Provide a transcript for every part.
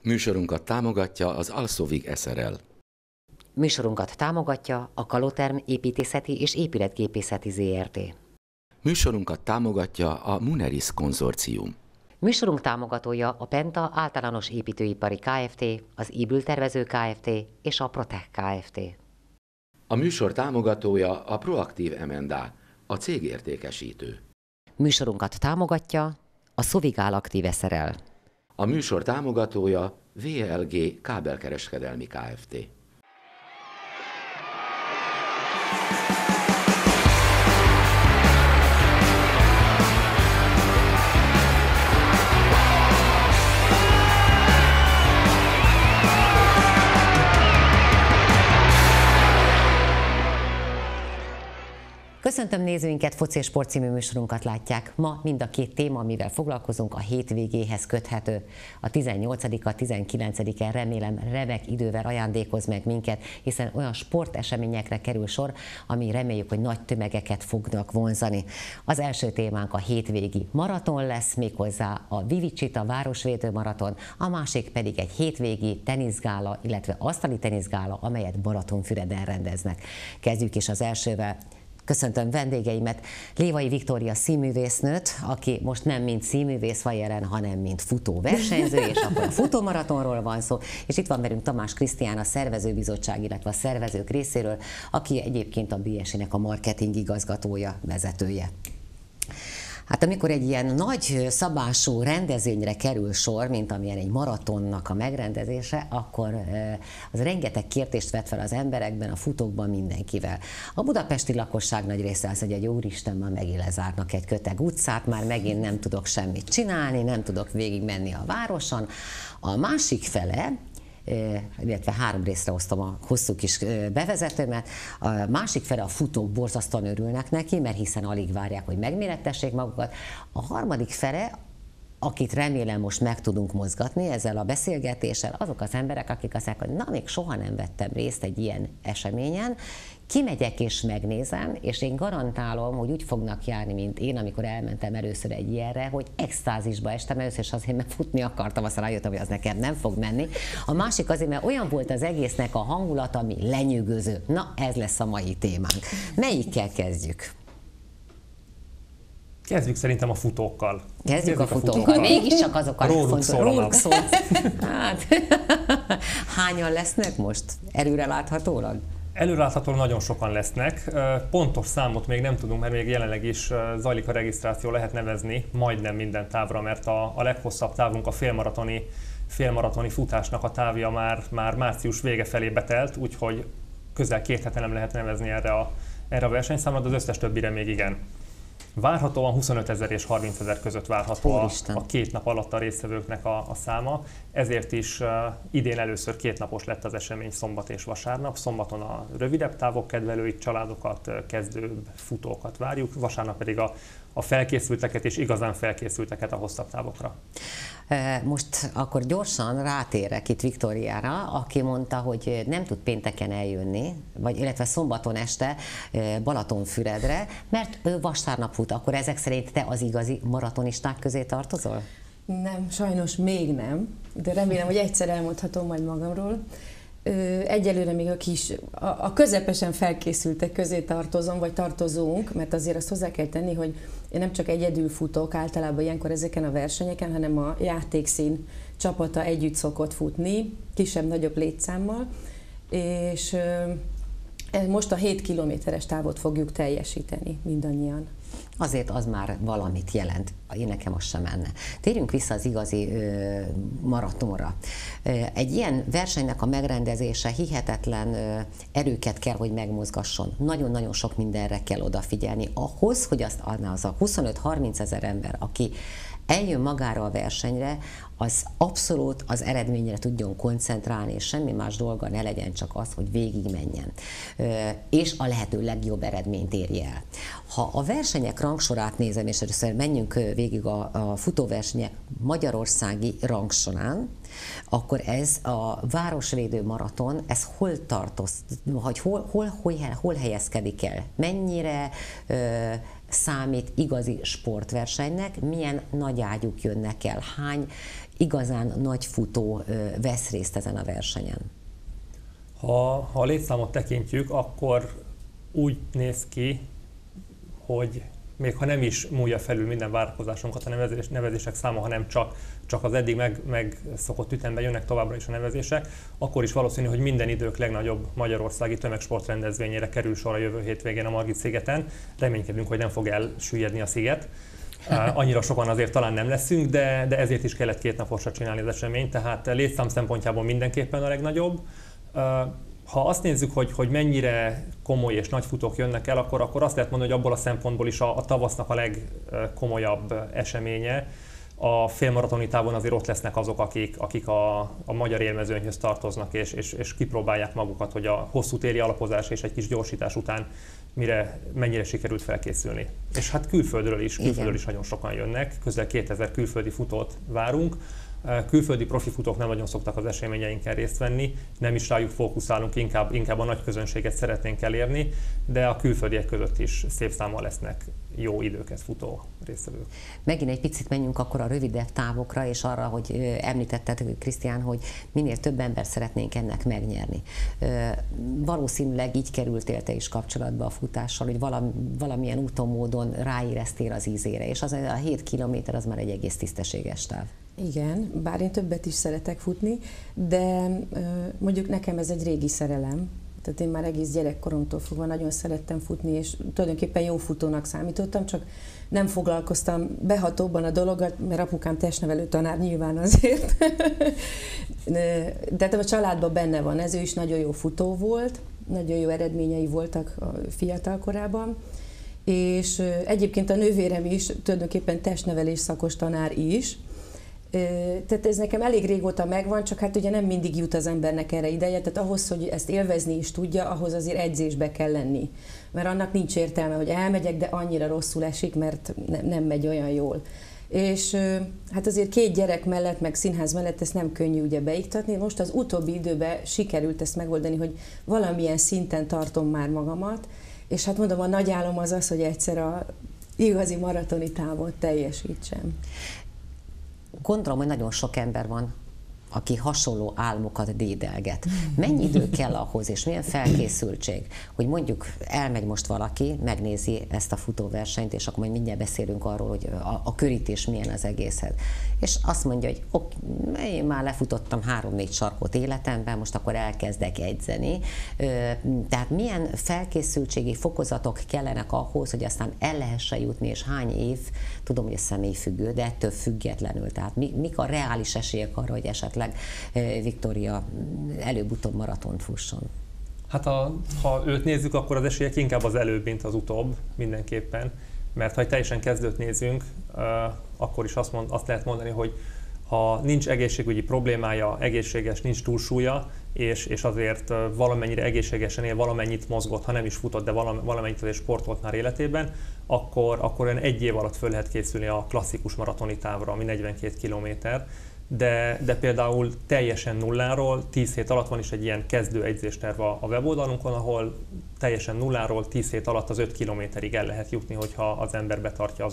Műsorunkat támogatja az Alszovig SRL. Műsorunkat támogatja a Kaloterm építészeti és épületgépészeti ZRT. Műsorunkat támogatja a Muneris konzorcium. Műsorunk támogatója a Penta Általános Építőipari Kft., az Ébültervező Kft. És a Protech Kft. A műsor támogatója a Proaktív M&A, a cégértékesítő. Műsorunkat támogatja a Szovigál Aktív SRL. A műsor támogatója VLG Kábelkereskedelmi Kft. Köszöntöm nézőinket, Foci és Sport című műsorunkat látják. Ma mind a két téma, amivel foglalkozunk, a hétvégéhez köthető. A 18-a, 19-en remélem remek idővel ajándékoz meg minket, hiszen olyan sporteseményekre kerül sor, ami reméljük, hogy nagy tömegeket fognak vonzani. Az első témánk a hétvégi maraton lesz, méghozzá a Vivicita Városvédő Maraton, a másik pedig egy hétvégi teniszgála, illetve asztali teniszgála, amelyet Balatonfüreden rendeznek. Kezdjük is az elsővel. Köszöntöm vendégeimet, Lévai Viktória színművésznőt, aki most nem mint színművész van jelen, hanem mint futóversenyző, és akkor a futómaratonról van szó, és itt van velünk Tamás Krisztián, a szervezőbizottság, illetve a szervezők részéről, aki egyébként a BSI-nek a marketing igazgatója, vezetője. Hát amikor egy ilyen nagy szabású rendezvényre kerül sor, mint amilyen egy maratonnak a megrendezése, akkor az rengeteg kérdést vet fel az emberekben, a futókban, mindenkivel. A budapesti lakosság nagy része az, hogy egy úristen, már megint lezárnak egy köteg utcát, már megint nem tudok semmit csinálni, nem tudok végigmenni a városon. A másik fele, illetve három részre osztom a hosszú kis bevezetőmet. A másik fele, a futók borzasztóan örülnek neki, mert hiszen alig várják, hogy megmérettessék magukat. A harmadik fele, akit remélem most meg tudunk mozgatni ezzel a beszélgetéssel, azok az emberek, akik azt mondják, hogy na, még soha nem vettem részt egy ilyen eseményen, kimegyek és megnézem, és én garantálom, hogy úgy fognak járni, mint én, amikor elmentem először egy ilyenre, hogy extázisba estem először, és azért, mert futni akartam, aztán rájöttem, hogy az nekem nem fog menni. A másik azért, mert olyan volt az egésznek a hangulata, ami lenyűgöző. Na, ez lesz a mai témánk. Melyikkel kezdjük? Kezdjük szerintem a futókkal. Kezdjük a futókkal. Mégiscsak azok a róluk szól. Hát, hányan lesznek most? Előreláthatólag? Előreláthatóan nagyon sokan lesznek. Pontos számot még nem tudunk, mert még jelenleg is zajlik a regisztráció, lehet nevezni majdnem minden távra, mert a leghosszabb távunk a félmaratoni futásnak a távja már március vége felé betelt, úgyhogy közel 2 hete nem lehet nevezni erre a versenyszámra, de az összes többire még igen. Várhatóan 25 000 és 30 000 között várható a 2 nap alatt a résztvevőknek a száma. Ezért is idén először 2 napos lett az esemény, szombat és vasárnap. Szombaton a rövidebb távok kedvelőit, családokat, kezdőbb futókat várjuk, vasárnap pedig a felkészülteket és igazán felkészülteket a hosszabb távokra. Most akkor gyorsan rátérek itt Viktóriára, aki mondta, hogy nem tud pénteken eljönni, illetve szombaton este Balatonfüredre, mert ő vasárnap fut. Akkor ezek szerint te az igazi maratonisták közé tartozol? Nem, sajnos még nem, de remélem, hogy egyszer elmondhatom majd magamról. Egyelőre még a közepesen felkészültek közé tartozom, vagy tartozunk, mert azért azt hozzá kell tenni, hogy én nem csak egyedül futok általában ilyenkor ezeken a versenyeken, hanem a játékszín csapata együtt szokott futni, kisebb-nagyobb létszámmal, és most a 7 kilométeres távot fogjuk teljesíteni mindannyian. Azért az már valamit jelent. Én nekem az sem menne. Térjünk vissza az igazi maratonra. Egy ilyen versenynek a megrendezése hihetetlen erőket kell, hogy megmozgasson. Nagyon-nagyon sok mindenre kell odafigyelni. Ahhoz, hogy az a 25-30 000 ember, aki eljön magára a versenyre, az abszolút az eredményre tudjon koncentrálni, és semmi más dolga ne legyen, csak az, hogy végigmenjen. És a lehető legjobb eredményt érje el. Ha a versenyek rangsorát nézem, és először menjünk végig a futóversenyek magyarországi rangsorán, akkor ez a Városvédő Maraton, ez hol tartoz, vagy hol helyezkedik el? Mennyire számít igazi sportversenynek, milyen nagy ágyuk jönnek el, hány igazán nagy futó vesz részt ezen a versenyen? Ha a létszámot tekintjük, akkor úgy néz ki, hogy még ha nem is múlja felül minden várakozásunkat a nevezések száma, hanem csak az eddig megszokott ütemben jönnek továbbra is a nevezések, akkor is valószínű, hogy minden idők legnagyobb magyarországi tömegsportrendezvényére kerül sor a jövő hétvégén a Margit-szigeten. Reménykedünk, hogy nem fog elsüllyedni a sziget. Annyira sokan azért talán nem leszünk, de ezért is kellett 2 naposra csinálni az eseményt, tehát létszám szempontjából mindenképpen a legnagyobb. Ha azt nézzük, hogy mennyire komoly és nagy futók jönnek el, akkor azt lehet mondani, hogy abból a szempontból is a tavasznak a legkomolyabb eseménye. A félmaratoni távon azért ott lesznek azok, akik a magyar élmezőnyhöz tartoznak, és kipróbálják magukat, hogy a hosszú téli alapozás és egy kis gyorsítás után mennyire sikerült felkészülni. És hát külföldről is nagyon sokan jönnek, közel 2000 külföldi futót várunk. Külföldi profi futók nem nagyon szoktak az eseményeinken részt venni, nem is rájuk fókuszálunk, inkább a nagy közönséget szeretnénk elérni, de a külföldiek között is szép számmal lesznek jó időket futó résztvevők. Megint egy picit menjünk akkor a rövidebb távokra, és arra, hogy említetted, Krisztián, hogy minél több ember szeretnénk ennek megnyerni. Valószínűleg így kerültél te is kapcsolatba a futással, hogy valamilyen úton, módon ráéreztél az ízére, és az a 7 kilométer az már egy egész tisztességes táv. Igen, bár én többet is szeretek futni, de mondjuk nekem ez egy régi szerelem. Tehát én már egész gyerekkoromtól fogva nagyon szerettem futni, és tulajdonképpen jó futónak számítottam, csak nem foglalkoztam behatóbban a dologgal, mert apukám testnevelő tanár nyilván azért. De a családban benne van ez, ő is nagyon jó futó volt, nagyon jó eredményei voltak a fiatal korában, és egyébként a nővérem is tulajdonképpen testnevelés szakos tanár is. Tehát ez nekem elég régóta megvan, csak hát ugye nem mindig jut az embernek erre ideje, tehát ahhoz, hogy ezt élvezni is tudja, ahhoz azért edzésbe kell lenni. Mert annak nincs értelme, hogy elmegyek, de annyira rosszul esik, mert nem megy olyan jól. És hát azért 2 gyerek mellett, meg színház mellett ezt nem könnyű ugye beiktatni. Most az utóbbi időben sikerült ezt megoldani, hogy valamilyen szinten tartom már magamat, és hát mondom, a nagy álom az, hogy egyszer a igazi maratoni távot teljesítsem. Gondolom, hogy nagyon sok ember van, aki hasonló álmokat dédelget. Mennyi idő kell ahhoz, és milyen felkészültség, hogy mondjuk elmegy most valaki, megnézi ezt a futóversenyt, és akkor majd mindjárt beszélünk arról, hogy a körítés milyen az egészhez. És azt mondja, hogy én már lefutottam 3-4 sarkot életemben, most akkor elkezdek edzeni. Tehát milyen felkészültségi fokozatok kellenek ahhoz, hogy aztán el lehessen jutni, és hány év, tudom, hogy ez személyfüggő, de ettől függetlenül. Tehát mik a reális esélyek arra, hogy esetleg Viktória előbb-utóbb maratont fusson? Hát ha őt nézzük, akkor az esélyek inkább az előbb, mint az utóbb mindenképpen. Mert ha egy teljesen kezdőt nézünk, akkor is azt lehet mondani, hogy ha nincs egészségügyi problémája, egészséges, nincs túlsúlya, és azért valamennyire egészségesen él, valamennyit mozgott, ha nem is futott, de valamennyit azért sportolt már életében, akkor olyan 1 év alatt föl lehet készülni a klasszikus maratoni távra, ami 42 kilométer. De például teljesen nulláról 10 hét alatt van is egy ilyen kezdő egyzésterv a weboldalunkon, ahol teljesen nulláról 10 hét alatt az 5 kilométerig el lehet jutni, hogyha az ember betartja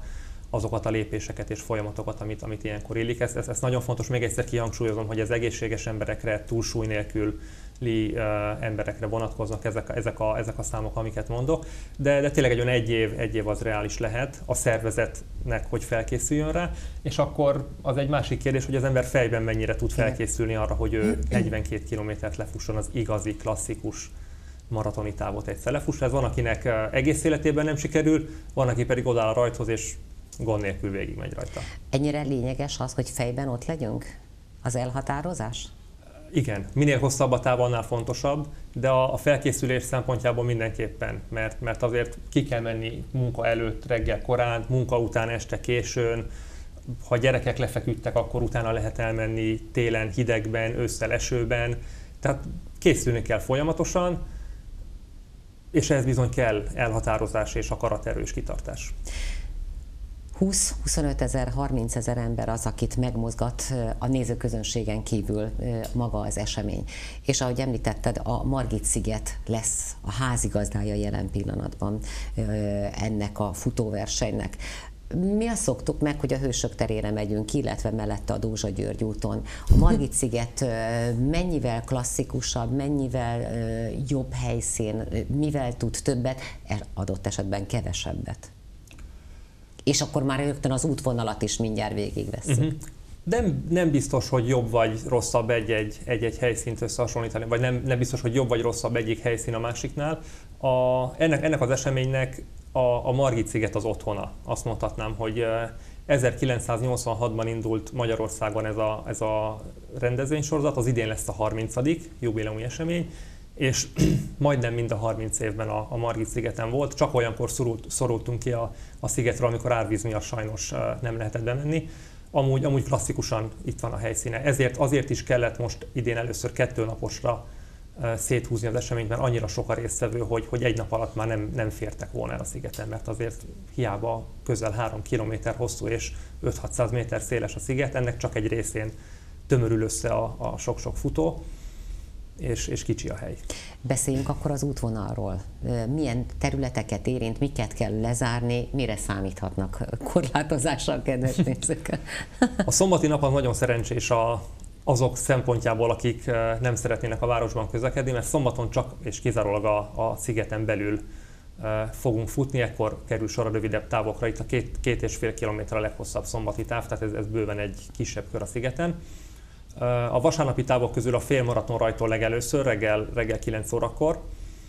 azokat a lépéseket és folyamatokat, amit ilyenkor illik. Ez nagyon fontos, még egyszer kihangsúlyozom, hogy az egészséges emberekre, túlsúly nélküli emberekre vonatkoznak ezek a számok, amiket mondok, de tényleg egy olyan egy év az reális lehet a szervezetnek, hogy felkészüljön rá, és akkor az egy másik kérdés, hogy az ember fejben mennyire tud felkészülni arra, hogy ő 42 kilométert lefusson az igazi, klasszikus maratoni távot egyszer lefuss. Ez van, akinek egész életében nem sikerül, van, aki pedig odáll a rajthoz, és gond nélkül végigmegy rajta. Ennyire lényeges az, hogy fejben ott legyünk? Az elhatározás? Igen, minél hosszabb a táv, annál fontosabb, de a felkészülés szempontjából mindenképpen, mert azért ki kell menni munka előtt, reggel korán, munka után, este későn, ha gyerekek lefeküdtek, akkor utána lehet elmenni télen, hidegben, ősszel, esőben, tehát készülni kell folyamatosan, és ehhez bizony kell elhatározás és akaraterős kitartás. 20-25 ezer, 30 ezer ember az, akit megmozgat a nézőközönségen kívül maga az esemény. És ahogy említetted, a Margit-sziget lesz a házigazdája jelen pillanatban ennek a futóversenynek. Mi azt szoktuk meg, hogy a Hősök terére megyünk, illetve mellette a Dózsa György úton. A Margit-sziget mennyivel klasszikusabb, mennyivel jobb helyszín, mivel tud többet, adott esetben kevesebbet? És akkor már rögtön az útvonalat is mindjárt végigvesszük. Nem biztos, hogy jobb vagy rosszabb egy helyszínt összehasonlítani, vagy nem biztos, hogy jobb vagy rosszabb egyik helyszín a másiknál. Ennek az eseménynek a Margit-sziget az otthona. Azt mondhatnám, hogy 1986-ban indult Magyarországon ez a rendezvénysorozat, az idén lesz a 30. jubileumi esemény, és majdnem mind a 30 évben a Margit-szigeten volt, csak olyankor szorultunk ki a szigetről, amikor árvíz miatt sajnos nem lehetett bemenni. Amúgy klasszikusan itt van a helyszíne. Azért is kellett most idén először 2 naposra széthúzni az eseményt, mert annyira sok a résztvevő, hogy egy nap alatt már nem fértek volna el a szigeten, mert azért hiába közel 3 kilométer hosszú és 5-600 méter széles a sziget, ennek csak egy részén tömörül össze a sok-sok futó, és kicsi a hely. Beszéljünk akkor az útvonalról. Milyen területeket érint, miket kell lezárni, mire számíthatnak korlátozással, kedves nézők? A szombati nap az nagyon szerencsés azok szempontjából, akik nem szeretnének a városban közlekedni, mert szombaton csak és kizárólag a szigeten belül fogunk futni, ekkor kerül sor a rövidebb távokra. Itt a 2,5 km a leghosszabb szombati táv, tehát ez bőven egy kisebb kör a szigeten. A vasárnapi távok közül a félmaraton rajtól legelőször, reggel 9 órakor.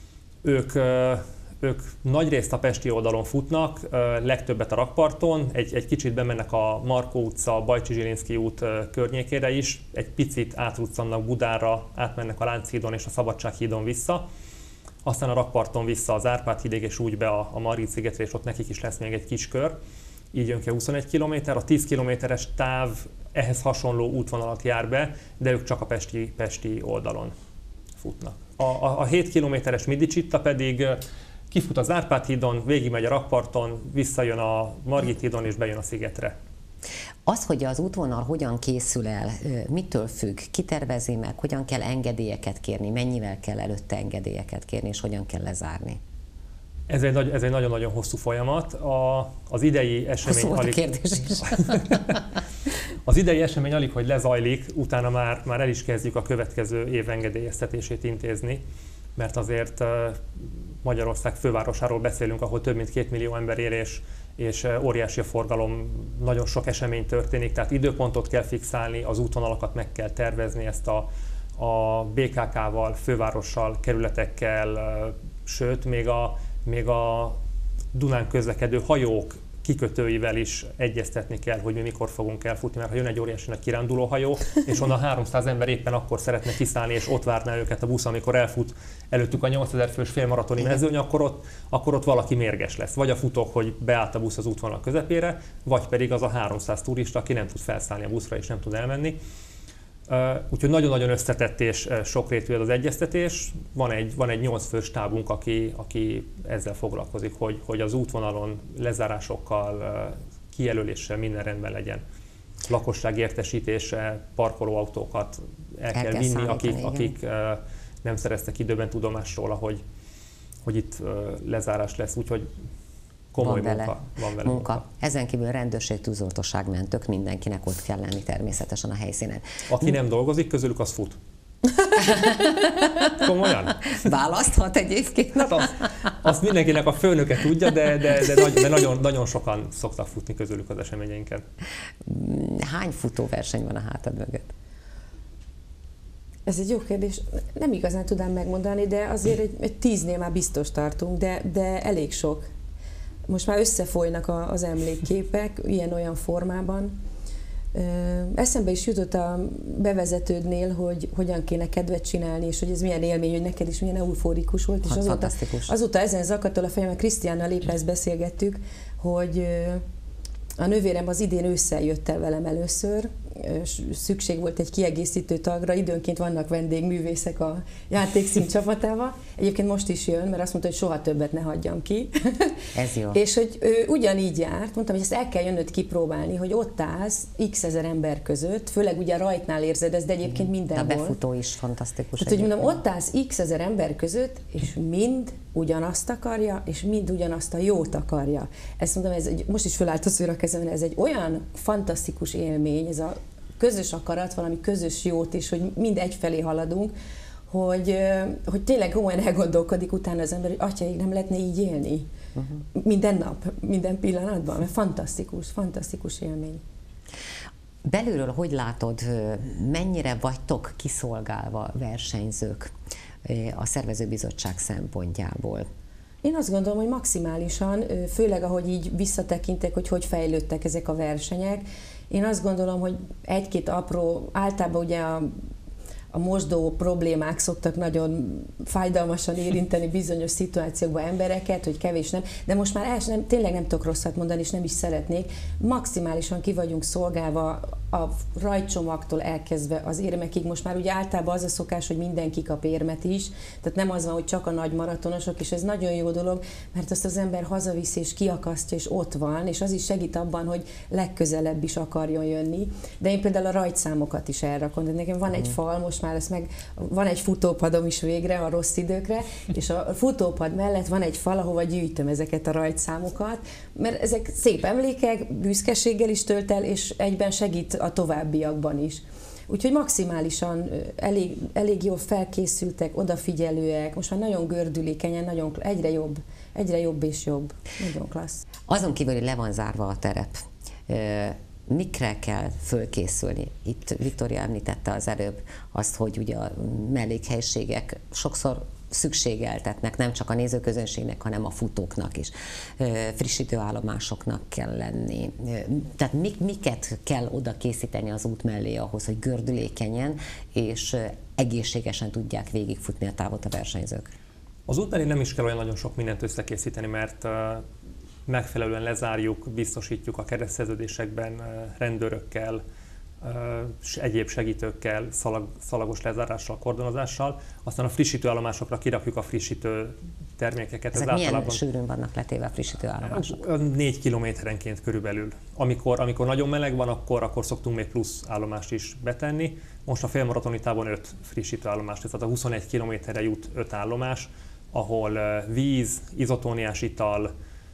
Ők nagyrészt a pesti oldalon futnak, legtöbbet a rakparton, egy kicsit bemennek a Markó utca, Bajcsy-Zsilinszky út környékére is, egy picit átruccannak Budára, átmennek a Lánchídon és a Szabadsághídon vissza, aztán a rakparton vissza az Árpád hídig és úgy be a Margit-szigetre, és ott nekik is lesz még egy kis kör. Így jön ki a 21 km, a 10 kilométeres táv ehhez hasonló útvonalat jár be, de ők csak a pesti oldalon futnak. A 7 kilométeres Midicsitta pedig kifut az Árpád hídon, végigmegy a rakparton, visszajön a Margit hídon és bejön a szigetre. Az, hogy az útvonal hogyan készül el, mitől függ, ki tervezi meg, hogyan kell engedélyeket kérni, mennyivel kell előtte engedélyeket kérni, és hogyan kell lezárni? Ez egy nagyon-nagyon hosszú folyamat. Az idei esemény az idei esemény alig, hogy lezajlik, utána már el is kezdjük a következő év engedélyeztetését intézni, mert azért Magyarország fővárosáról beszélünk, ahol több mint 2 millió ember él, és óriási a forgalom, nagyon sok esemény történik, tehát időpontot kell fixálni, az útvonalakat meg kell tervezni, ezt a BKK-val, fővárossal, kerületekkel, sőt, még a Dunán közlekedő hajók kikötőivel is egyeztetni kell, hogy mi mikor fogunk elfutni, mert ha jön egy óriási nagy kirándulóhajó, és onnan 300 ember éppen akkor szeretne kiszállni, és ott várná őket a busz, amikor elfut előttük a 8000 fős félmaratoni mezőny, akkor ott valaki mérges lesz. Vagy a futók, hogy beállt a busz az útvonal közepére, vagy pedig az a 300 turista, aki nem tud felszállni a buszra és nem tud elmenni. Úgyhogy nagyon-nagyon összetett és sokrétű ez az egyeztetés. Van egy 8 fős stábunk, aki ezzel foglalkozik, hogy az útvonalon lezárásokkal, kijelöléssel minden rendben legyen. Lakosság értesítése, parkolóautókat el kell vinni, akik nem szereztek időben tudomást róla, hogy itt lezárás lesz. Úgyhogy komoly van vele munka. Ezen kívül rendőrség, tűzoltóság, mentők, mindenkinek ott kell lenni természetesen a helyszínen. Aki nem dolgozik, közülük az fut. Komolyan? Választhat egyébként. Hát azt mindenkinek a főnöke tudja, de nagyon sokan szoktak futni közülük az eseményeinken. Hány futóverseny van a hátad mögött? Ez egy jó kérdés. Nem igazán tudám megmondani, de azért egy 10-nél már biztos tartunk, de elég sok. Most már összefolynak az emlékképek ilyen-olyan formában. Eszembe is jutott a bevezetődnél, hogy hogyan kéne kedvet csinálni, és hogy ez milyen élmény, hogy neked is milyen eufórikus volt. És azóta ezen zakatol a fejem, Krisztiánnal épp ezt beszélgettük, hogy a nővérem az idén ősszel jött el velem először, szükség volt egy kiegészítő tagra, időnként vannak vendégművészek a játékszín csapatában. Egyébként most is jön, mert azt mondta, hogy soha többet ne hagyjam ki. Ez jó. És hogy ő ugyanígy járt, mondtam, hogy ezt el kell jönnöd kipróbálni, hogy ott állsz x ezer ember között, főleg ugye a rajtnál érzed ezt, de egyébként mindenhol. A befutó is fantasztikus. Tehát, hogy mondom, ott állsz x ezer ember között, és mind ugyanazt akarja, és mind ugyanazt a jót akarja. Ezt mondom, most is fölállt a szőr a kezemre, ez egy olyan fantasztikus élmény, ez a közös akarat, valami közös jót is, hogy mind egyfelé haladunk, hogy tényleg komolyan elgondolkodik utána az ember, hogy atyaig nem lehetne így élni. Minden nap, minden pillanatban, mert fantasztikus élmény. Belülről hogy látod, mennyire vagytok kiszolgálva versenyzők a szervezőbizottság szempontjából? Én azt gondolom, hogy maximálisan, főleg ahogy így visszatekintek, hogy fejlődtek ezek a versenyek. Én azt gondolom, hogy egy-két apró, általában ugye a mosdó problémák szoktak nagyon fájdalmasan érinteni bizonyos szituációkban embereket, hogy kevés nem, de most már tényleg nem tudok rosszat mondani, és nem is szeretnék. Maximálisan ki vagyunk szolgálva a rajtcsomagtól elkezdve az érmekig. Most már ugye általában az a szokás, hogy mindenki kap érmet is, tehát nem az van, hogy csak a nagy maratonosok, és ez nagyon jó dolog, mert azt az ember hazaviszi és kiakasztja, és ott van, és az is segít abban, hogy legközelebb is akarjon jönni. De én például a rajtszámokat is elrakom, de nekem van egy fal, most már van egy futópadom is végre a rossz időkre, és a futópad mellett van egy fal, ahova gyűjtöm ezeket a rajtszámokat, mert ezek szép emlékek, büszkeséggel is tölt el, és egyben segít a továbbiakban is. Úgyhogy maximálisan elég jól felkészültek, odafigyelőek, most már nagyon gördülékenyen, egyre jobb és jobb. Nagyon klassz. Azon kívül, hogy le van zárva a terep, mikre kell fölkészülni? Itt Viktória említette az előbb azt, hogy ugye a mellékhelyiségek sokszor szükségeltetnek nem csak a nézőközönségnek, hanem a futóknak is. Frissítőállomásoknak kell lenni. Tehát miket kell oda készíteni az út mellé ahhoz, hogy gördülékenyen és egészségesen tudják végigfutni a távot a versenyzők? Az út mellé nem is kell olyan nagyon sok mindent összekészíteni, mert megfelelően lezárjuk, biztosítjuk a keretszerződésekben rendőrökkel, egyéb segítőkkel, szalagos lezárással, kordonozással. Aztán a frissítőállomásokra kirakjuk a frissítő termékeket. Ezek milyen sűrűn vannak letéve a frissítőállomások? 4 kilométerenként körülbelül. Amikor nagyon meleg van, akkor szoktunk még plusz állomást is betenni. Most a félmaratoni távon 5 frissítőállomás, tehát a 21 kilométerre jut 5 állomás, ahol víz, izotóniás ital,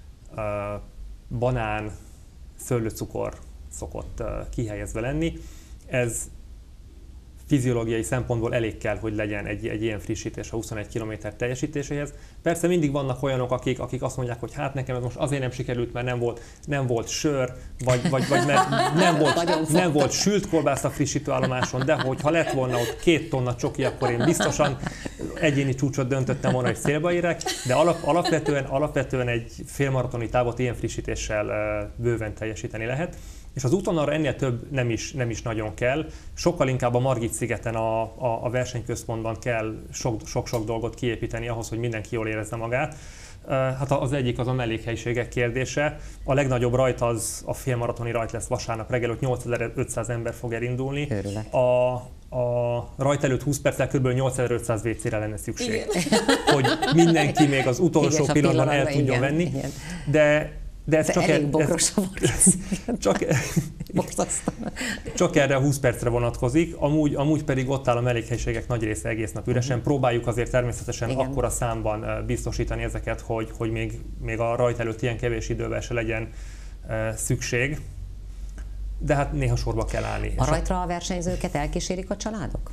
banán, szőlőcukor szokott kihelyezve lenni. Ez fiziológiai szempontból elég kell, hogy legyen egy ilyen frissítés a 21 km teljesítéséhez. Persze mindig vannak olyanok, akik azt mondják, hogy hát nekem ez most azért nem sikerült, mert nem volt sör, vagy mert nem volt sült kolbász a frissítőállomáson, de hogyha lett volna ott 2 tonna csoki, akkor én biztosan egyéni csúcsot döntöttem volna, hogy célba érek, de alapvetően egy félmaratoni távot ilyen frissítéssel bőven teljesíteni lehet. És az útvonalra ennél több nem is nagyon kell. Sokkal inkább a Margit-szigeten a versenyközpontban kell sok-sok dolgot kiépíteni ahhoz, hogy mindenki jól érezze magát. Hát az egyik az a mellékhelyiségek kérdése. A legnagyobb rajt az a félmaratoni rajt lesz vasárnap reggel, hogy 8500 ember fog elindulni. A rajt előtt 20 perccel kb. 8500 WC-re lenne szükség. Igen. Hogy mindenki még az utolsó pillanatban el tudjon venni. Igen. De ez csak erre a 20 percre vonatkozik, amúgy pedig ott áll a mellékhelyiségek nagy része egész nap üresen. Próbáljuk azért természetesen akkora számban biztosítani ezeket, hogy még a rajt előtt ilyen kevés idővel se legyen szükség, de hát néha sorba kell állni. A rajtra a versenyzőket elkísérik a családok?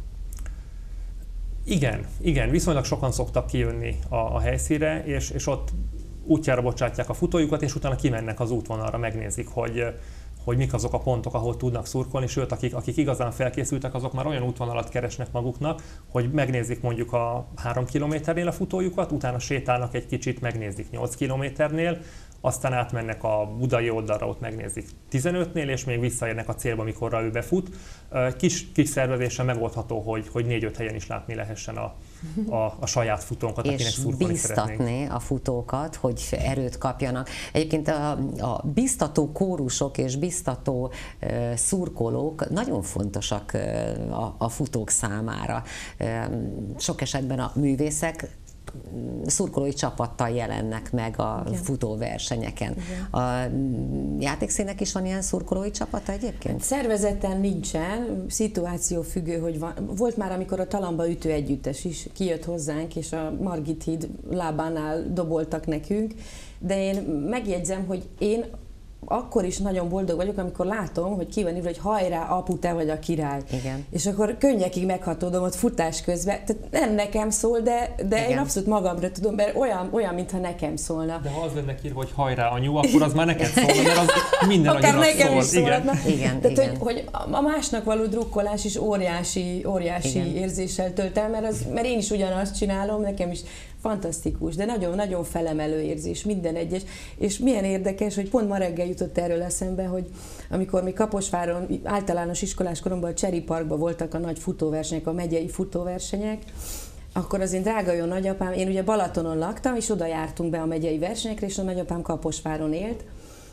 Igen, viszonylag sokan szoktak kijönni a helyszínre, és ott útjára bocsátják a futójukat, és utána kimennek az útvonalra, megnézik, hogy mik azok a pontok, ahol tudnak szurkolni, sőt, akik igazán felkészültek, azok már olyan útvonalat keresnek maguknak, hogy megnézik mondjuk a 3 kilométernél a futójukat, utána sétálnak egy kicsit, megnézik 8 kilométernél, aztán átmennek a budai oldalra, ott megnézik 15-nél, és még visszaérnek a célba, mikorra ő befut. Kis szervezéssel megoldható, hogy 4-5 helyen is látni lehessen a saját futónkat, akinek szurkolni szeretnénk. És bíztatni a futókat, hogy erőt kapjanak. Egyébként a bíztató kórusok és bíztató szurkolók nagyon fontosak a futók számára. Sok esetben a művészek szurkolói csapattal jelennek meg a futóversenyeken. A játékszínek is van ilyen szurkolói csapata egyébként? Szervezetten nincsen, szituáció függő, hogy van. Volt már, amikor a Talamba ütő együttes is kijött hozzánk, és a Margit híd lábánál doboltak nekünk, de én megjegyzem, hogy én akkor is nagyon boldog vagyok, amikor látom, hogy ki van írva, hogy hajrá, apu, te vagy a király. Igen. És akkor könnyekig meghatódom ott futás közben. Tehát nem nekem szól, de én abszolút magamra tudom, mert olyan, mintha nekem szólna. De ha az lenne írva, hogy hajrá, anyu, akkor az már neked szólna, mert az minden akár nekem szól. Is szólna. Igen. Tehát, hogy a másnak való drukkolás is óriási érzéssel tölt el, mert én is ugyanazt csinálom, nekem is fantasztikus, de nagyon-nagyon felemelő érzés minden egyes, és milyen érdekes, hogy pont ma reggel jutott erről eszembe, hogy amikor mi Kaposváron általános iskolás koromban a Cseri Parkban voltak a nagy futóversenyek, a megyei futóversenyek, akkor az én drága jó nagyapám, én ugye Balatonon laktam, és oda jártunk be a megyei versenyekre, és a nagyapám Kaposváron élt,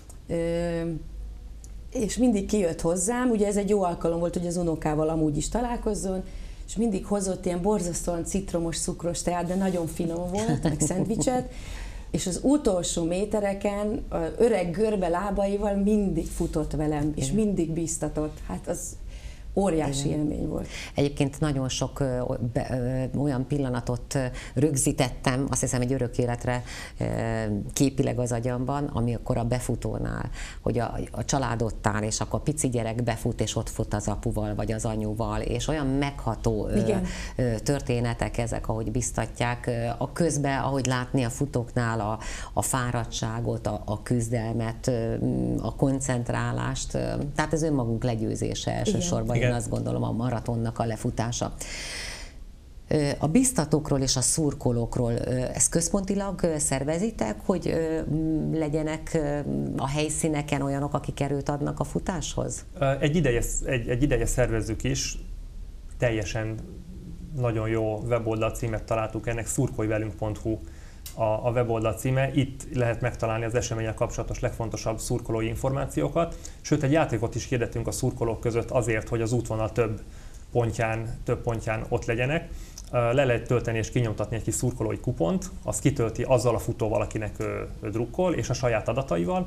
és mindig kijött hozzám, ugye ez egy jó alkalom volt, hogy az unokával amúgy is találkozzon, és mindig hozott ilyen borzasztóan citromos, cukros teát, de nagyon finom volt, meg szendvicset, és az utolsó métereken öreg görbe lábaival mindig futott velem, és mindig bíztatott. Hát az óriási élmény volt. Egyébként nagyon sok olyan pillanatot rögzítettem, azt hiszem egy örök életre képileg az agyamban, amikor a befutónál, hogy a család ott áll, és akkor a pici gyerek befut, és ott fut az apuval, vagy az anyuval, és olyan megható történetek ezek, ahogy biztatják. A közben, ahogy látni a futóknál a fáradtságot, a küzdelmet, a koncentrálást, tehát ez önmagunk legyőzése elsősorban. Én azt gondolom, a maratonnak a lefutása. A biztatókról és a szurkolókról ezt központilag szervezitek, hogy legyenek a helyszíneken olyanok, akik erőt adnak a futáshoz? Egy ideje szervezzük is, teljesen nagyon jó weboldal címet találtuk ennek, szurkolj-velünk.hu a weboldal címe. Itt lehet megtalálni az eseménnyel kapcsolatos legfontosabb szurkolói információkat, sőt egy játékot is hirdettünk a szurkolók között azért, hogy az útvonal több pontján ott legyenek. Le lehet tölteni és kinyomtatni egy kis szurkolói kupont, azt kitölti azzal a futóval, akinek ő drukkol, és a saját adataival,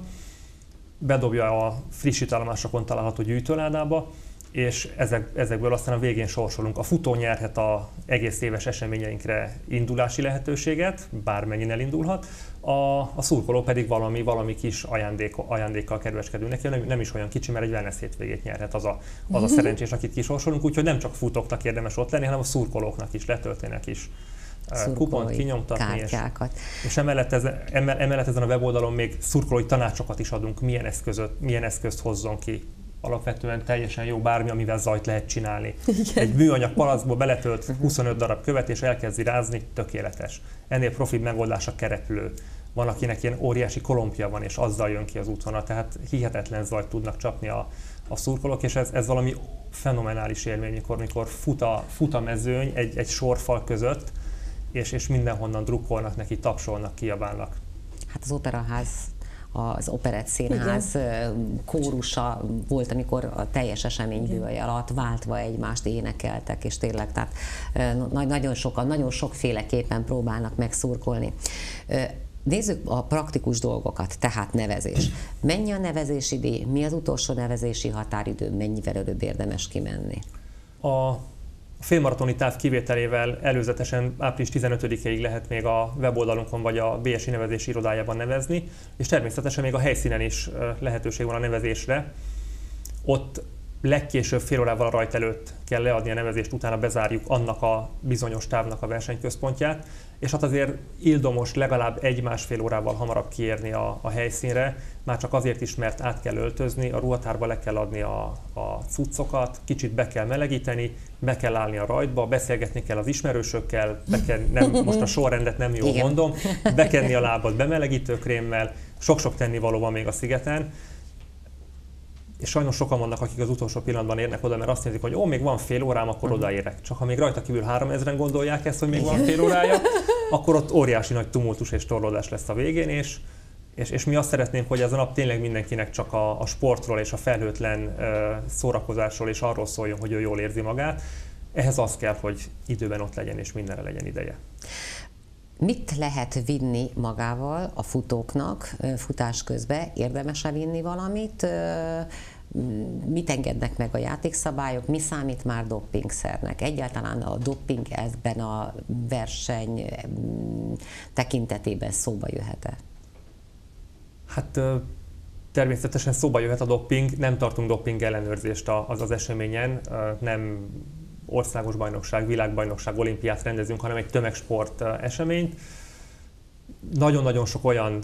bedobja a frissítállomásokon található gyűjtőládába, és ezekből aztán a végén sorsolunk. A futó nyerhet az egész éves eseményeinkre indulási lehetőséget, bármennyin elindulhat, a szurkoló pedig valami kis ajándékkal kedveskedünk neki, nem is olyan kicsi, mert egy wellness hétvégét nyerhet az a szerencsés, akit kisorsolunk, úgyhogy nem csak futóknak érdemes ott lenni, hanem a szurkolóknak is, letöltenek is kupont, kinyomtatni, és emellett ezen a weboldalon még szurkolói tanácsokat is adunk, milyen eszközt hozzon ki. Alapvetően teljesen jó bármi, amivel zajt lehet csinálni. Igen. Egy műanyag palackba beletölt 25 darab követ, és elkezdi rázni, tökéletes. Ennél profibb megoldás a kereplő. Van, akinek ilyen óriási kolompja van, és azzal jön ki az útvonal, tehát hihetetlen zajt tudnak csapni a szurkolók, és ez valami fenomenális élmény, mikor fut a mezőny egy sorfal között, és mindenhonnan drukkolnak neki, tapsolnak, kiabálnak. Hát az Operaház, az Operett Színház kórusa volt, amikor a teljes eseményből alatt váltva egymást énekeltek, és tényleg tehát nagyon sokféleképpen próbálnak megszurkolni. Nézzük a praktikus dolgokat, tehát nevezés. Mennyi a nevezési díj, mi az utolsó nevezési határidő, mennyivel előbb érdemes kimenni? A félmaratoni táv kivételével előzetesen április 15-ig lehet még a weboldalunkon vagy a BSI nevezési irodájában nevezni, és természetesen még a helyszínen is lehetőség van a nevezésre. Ott legkésőbb fél órával a rajt előtt kell leadni a nevezést, utána bezárjuk annak a bizonyos távnak a versenyközpontját, és hát azért ildomos legalább 1-1,5 órával hamarabb kiérni a helyszínre, már csak azért is, mert át kell öltözni, a ruhatárba le kell adni a cuccokat, kicsit be kell melegíteni, be kell állni a rajtba, beszélgetni kell az ismerősökkel, most a sorrendet nem jól mondom, bekenni a lábad bemelegítőkrémmel, Sok-sok tennivaló van még a szigeten, és sajnos sokan vannak, akik az utolsó pillanatban érnek oda, mert azt nézik, hogy még van fél órám, akkor odaérek. Csak ha még rajta kívül 3000-en gondolják ezt, hogy még van fél órája, akkor ott óriási nagy tumultus és torlódás lesz a végén, és mi azt szeretnénk, hogy ez a nap tényleg mindenkinek csak a sportról és a felhőtlen szórakozásról és arról szóljon, hogy ő jól érzi magát. Ehhez az kell, hogy időben ott legyen és mindenre legyen ideje. Mit lehet vinni magával a futóknak futás közben? Érdemes-e vinni valamit? Mit engednek meg a játékszabályok? Mi számít már dopingszernek? Egyáltalán a doping ebben a verseny tekintetében szóba jöhet-e? Hát természetesen szóba jöhet a doping, nem tartunk doping ellenőrzést az eseményen, nem országos bajnokság, világbajnokság, olimpiát rendezünk, hanem egy tömegsport eseményt. Nagyon-nagyon sok olyan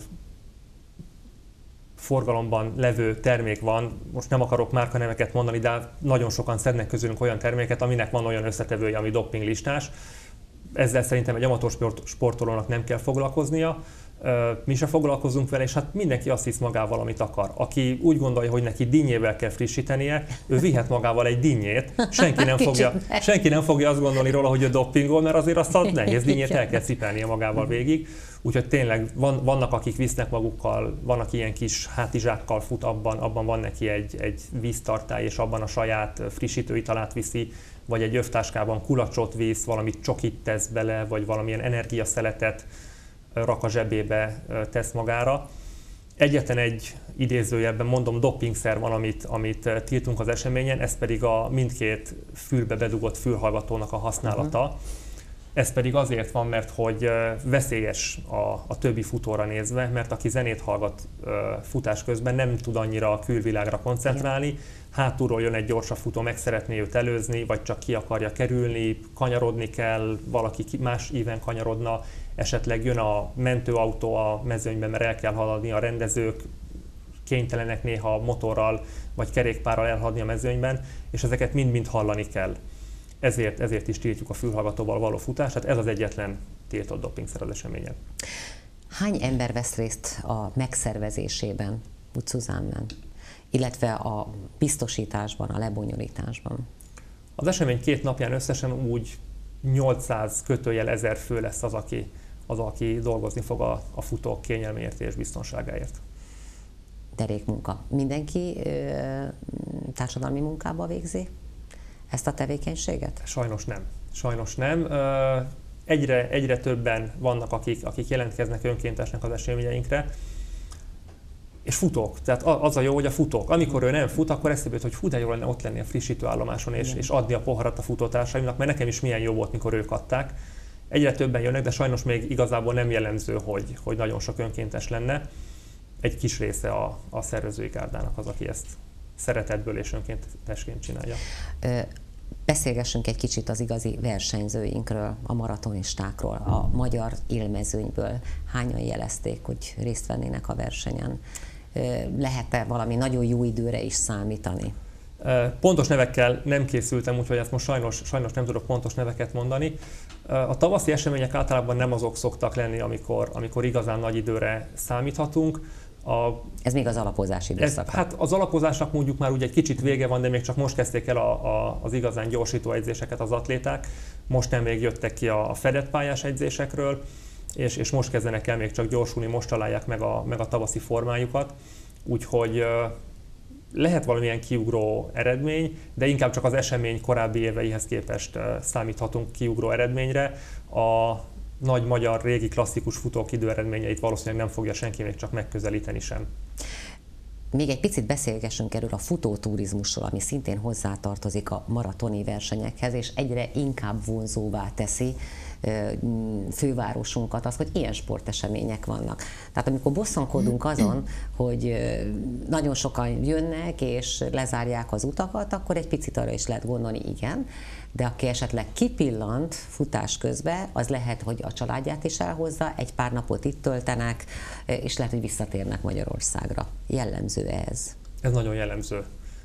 forgalomban levő termék van, most nem akarok márkaneveket mondani, de nagyon sokan szednek közülünk olyan terméket, aminek van olyan összetevője, ami dopinglistás. Ezzel szerintem egy amatőr sportolónak nem kell foglalkoznia. Mi se foglalkozunk vele, és hát mindenki azt hisz magával, amit akar. Aki úgy gondolja, hogy neki dinnyével kell frissítenie, ő vihet magával egy dinnyét. Senki nem fogja azt gondolni róla, hogy ő doppingol, mert azért azt a nehéz dinnyét el kell cipelnie magával végig. Úgyhogy tényleg vannak, akik visznek magukkal, van, aki ilyen kis hátizsákkal fut, abban van neki egy víztartály, és abban a saját frissítőitalát viszi, vagy egy övtáskában kulacsot visz, valamit csokit tesz bele, vagy valamilyen energiaszeletet rak a zsebébe, tesz magára. Egyetlen egy idézőjelben mondom dopingszer van, amit tiltunk az eseményen, ez pedig a mindkét fülbe bedugott fülhallgatónak a használata. Ez pedig azért van, mert hogy veszélyes a többi futóra nézve, mert aki zenét hallgat futás közben, nem tud annyira a külvilágra koncentrálni, hátulról jön egy gyorsabb futó, meg szeretné őt előzni, vagy csak ki akarja kerülni, kanyarodni kell, valaki más íven kanyarodna, esetleg jön a mentőautó a mezőnyben, mert el kell haladni, a rendezők kénytelenek néha motorral vagy kerékpárral elhaladni a mezőnyben, és ezeket mind-mind hallani kell. Ezért is tiltjuk a fülhallgatóval való futást, tehát ez az egyetlen tiltott dopingszer az eseményen. Hány ember vesz részt a megszervezésében, úgy Szuzánben, illetve a biztosításban, a lebonyolításban? Az esemény 2 napján összesen úgy 800 kötőjel 1000 fő lesz az, aki dolgozni fog a futók kényelméért és biztonságáért. Derék munka. Mindenki társadalmi munkába végzi ezt a tevékenységet? Sajnos nem. Egyre többen vannak, akik jelentkeznek önkéntesnek az eseményeinkre, és futók. Tehát az a jó, hogy a futók. Amikor ő nem fut, akkor eszébe jut, hogy hú, de jó lenne ott lenni a frissítőállomáson, és adni a poharat a futótársaimnak, mert nekem is milyen jó volt, mikor ők adták. Egyre többen jönnek, de sajnos még igazából nem jellemző, hogy nagyon sok önkéntes lenne. Egy kis része a szervezői gárdának az, aki ezt szeretetből és önkéntesként csinálja. Beszélgessünk egy kicsit az igazi versenyzőinkről, a maratonistákról, a magyar élmezőnyből. Hányan jelezték, hogy részt vennének a versenyen? Lehet-e valami nagyon jó időre is számítani? Pontos nevekkel nem készültem, úgyhogy ezt most sajnos nem tudok pontos neveket mondani. A tavaszi események általában nem azok szoktak lenni, amikor igazán nagy időre számíthatunk. Ez még az alapozás időszaka. Hát az alapozásnak mondjuk már ugye egy kicsit vége van, de még csak most kezdték el az igazán gyorsító edzéseket az atléták. Most nem még jöttek ki a fedett pályás edzésekről, és most kezdenek el még csak gyorsulni, most találják meg a tavaszi formájukat. Úgyhogy lehet valamilyen kiugró eredmény, de inkább csak az esemény korábbi éveihez képest számíthatunk kiugró eredményre. A nagy magyar, régi klasszikus futók időeredményeit valószínűleg nem fogja senki még csak megközelíteni sem. Még egy picit beszélgessünk erről a futóturizmusról, ami szintén hozzátartozik a maratoni versenyekhez, és egyre inkább vonzóvá teszi fővárosunkat az, hogy ilyen sportesemények vannak. Tehát amikor bosszankodunk azon, hogy nagyon sokan jönnek és lezárják az utakat, akkor egy picit arra is lehet gondolni, igen, de aki esetleg kipillant futás közben, az lehet, hogy a családját is elhozza, egy pár napot itt töltenek, és lehet, hogy visszatérnek Magyarországra. Jellemző ez? Ez nagyon jellemző.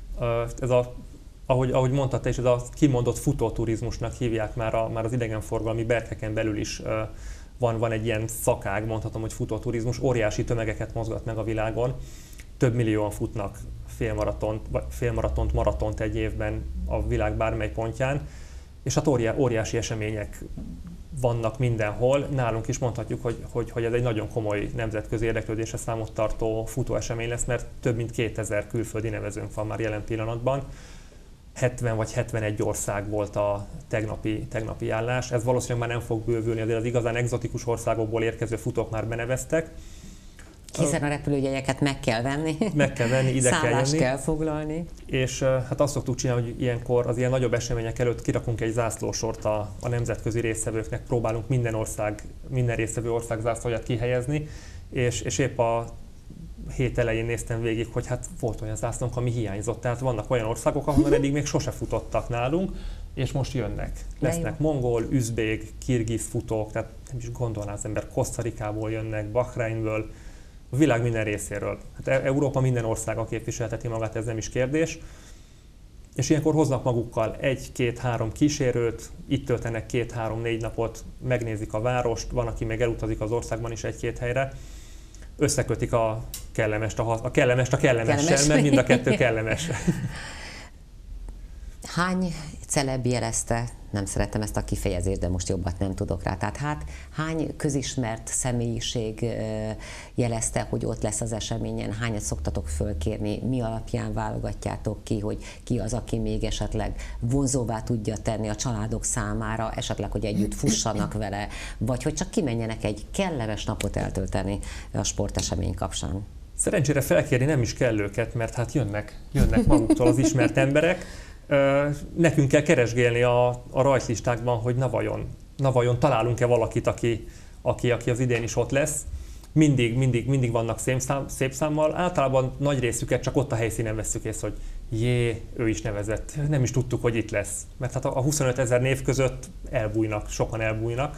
Ahogy mondtad te is, ez a kimondott futóturizmusnak hívják már az idegenforgalmi berkeken belül is van egy ilyen szakág, mondhatom, hogy futóturizmus, óriási tömegeket mozgat meg a világon. Több millióan futnak félmaratont, maratont egy évben a világ bármely pontján, és hát óriási események vannak mindenhol. Nálunk is mondhatjuk, hogy ez egy nagyon komoly nemzetközi érdeklődésre számot tartó futóesemény lesz, mert több mint 2000 külföldi nevezőnk van már jelen pillanatban. 70 vagy 71 ország volt a tegnapi állás. Ez valószínűleg már nem fog bővülni, azért az igazán egzotikus országokból érkező futók már beneveztek. Hiszen a repülőjegyeket meg kell venni. Meg kell venni, ide kell jönni. Szállást kell foglalni. És hát azt szoktuk csinálni, hogy ilyenkor az ilyen nagyobb események előtt kirakunk egy zászlósort a nemzetközi résztvevőknek, próbálunk minden résztvevő ország zászlóját kihelyezni, és épp a hét elején néztem végig, hogy hát volt olyan zászlónk, ami hiányzott. Tehát vannak olyan országok, ahonnan eddig még sose futottak nálunk, és most jönnek. Lesznek mongol, üzbég, kirgiz futók, tehát nem is gondolná az ember, Kosztarikából jönnek, Bahreinből, a világ minden részéről. Hát Európa minden országa képviselteti magát, ez nem is kérdés. És ilyenkor hoznak magukkal 1-2-3 kísérőt, itt töltenek 2-3-4 napot, megnézik a várost, van, aki meg elutazik az országban is 1-2 helyre, összekötik a kellemest a kellemessel, mert mind a kettő kellemes. Hány celeb jelezte, nem szeretem ezt a kifejezést, de most jobbat nem tudok rá, tehát hány közismert személyiség jelezte, hogy ott lesz az eseményen, hányat szoktatok fölkérni, mi alapján válogatjátok ki, hogy ki az, aki még esetleg vonzóvá tudja tenni a családok számára, esetleg, hogy együtt fussanak vele, vagy hogy csak kimenjenek egy kellemes napot eltölteni a sportesemény kapcsán. Szerencsére felkérni nem is kell őket, mert hát jönnek maguktól az ismert emberek. Nekünk kell keresgélni a rajtlistákban, hogy na vajon találunk-e valakit, aki az idén is ott lesz. Mindig vannak szép számmal. Általában nagy részüket csak ott a helyszínen vesszük észre, hogy ő is nevezett. Nem is tudtuk, hogy itt lesz. Mert hát a 25 000 név között sokan elbújnak.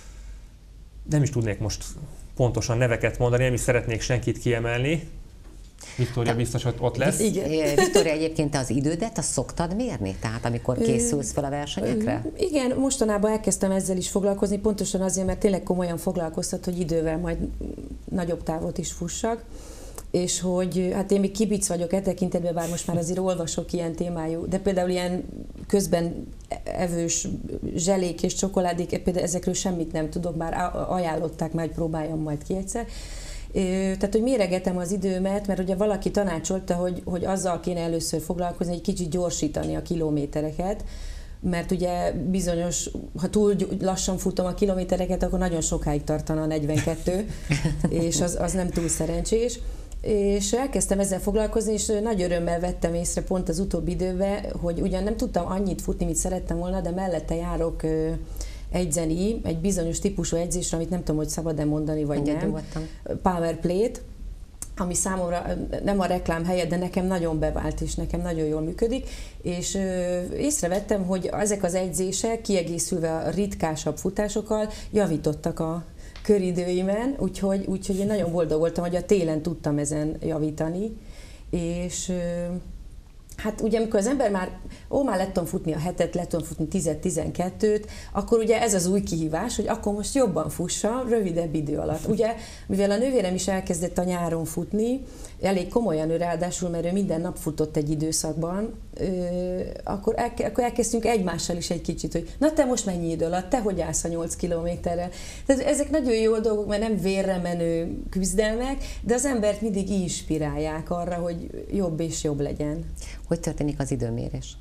Nem is tudnék most pontosan neveket mondani, nem is szeretnék senkit kiemelni. Viktória biztos, hogy ott lesz. Igen. Viktória, egyébként te az idődet azt szoktad mérni? Tehát amikor készülsz fel a versenyekre? Igen, mostanában elkezdtem ezzel is foglalkozni, pontosan azért, mert tényleg komolyan foglalkoztat, hogy idővel majd nagyobb távot is fussak. És hogy hát én még kibic vagyok e tekintetben, bár most már azért olvasok ilyen témájú, de például ilyen közben evős zselék és csokoládék, például ezekről semmit nem tudok, bár ajánlották már, hogy próbáljam majd ki egyszer. Tehát, hogy méregetem az időmet, mert ugye valaki tanácsolta, hogy azzal kéne először foglalkozni, hogy kicsit gyorsítani a kilométereket, mert ugye bizonyos, ha túl lassan futom a kilométereket, akkor nagyon sokáig tartana a 42, és az nem túl szerencsés. És elkezdtem ezzel foglalkozni, és nagy örömmel vettem észre pont az utóbbi időben, hogy ugyan nem tudtam annyit futni, mint szerettem volna, de mellette járok edzeni, egy bizonyos típusú edzésre, amit nem tudom, hogy szabad-e mondani, vagy nem. Power Plate, ami számomra nem a reklám helye, de nekem nagyon bevált, és nekem nagyon jól működik, és észrevettem, hogy ezek az edzések kiegészülve a ritkásabb futásokkal javítottak a köridőimen, úgyhogy én nagyon boldog voltam, hogy a télen tudtam ezen javítani, és hát ugye amikor az ember már le tudom futni a 7-et, le tudom futni 10-12-t, akkor ugye ez az új kihívás, hogy akkor most jobban fussa, rövidebb idő alatt. Ugye, mivel a nővérem is elkezdett a nyáron futni, elég komolyan ő ráadásul, mert ő minden nap futott egy időszakban, akkor elkezdtünk egymással is egy kicsit, hogy na te most mennyi idő alatt, te hogy állsz a 8 kilométerrel. Tehát ezek nagyon jó dolgok, mert nem vérre menő küzdelmek, de az embert mindig inspirálják arra, hogy jobb és jobb legyen. Hogy történik az időmérés?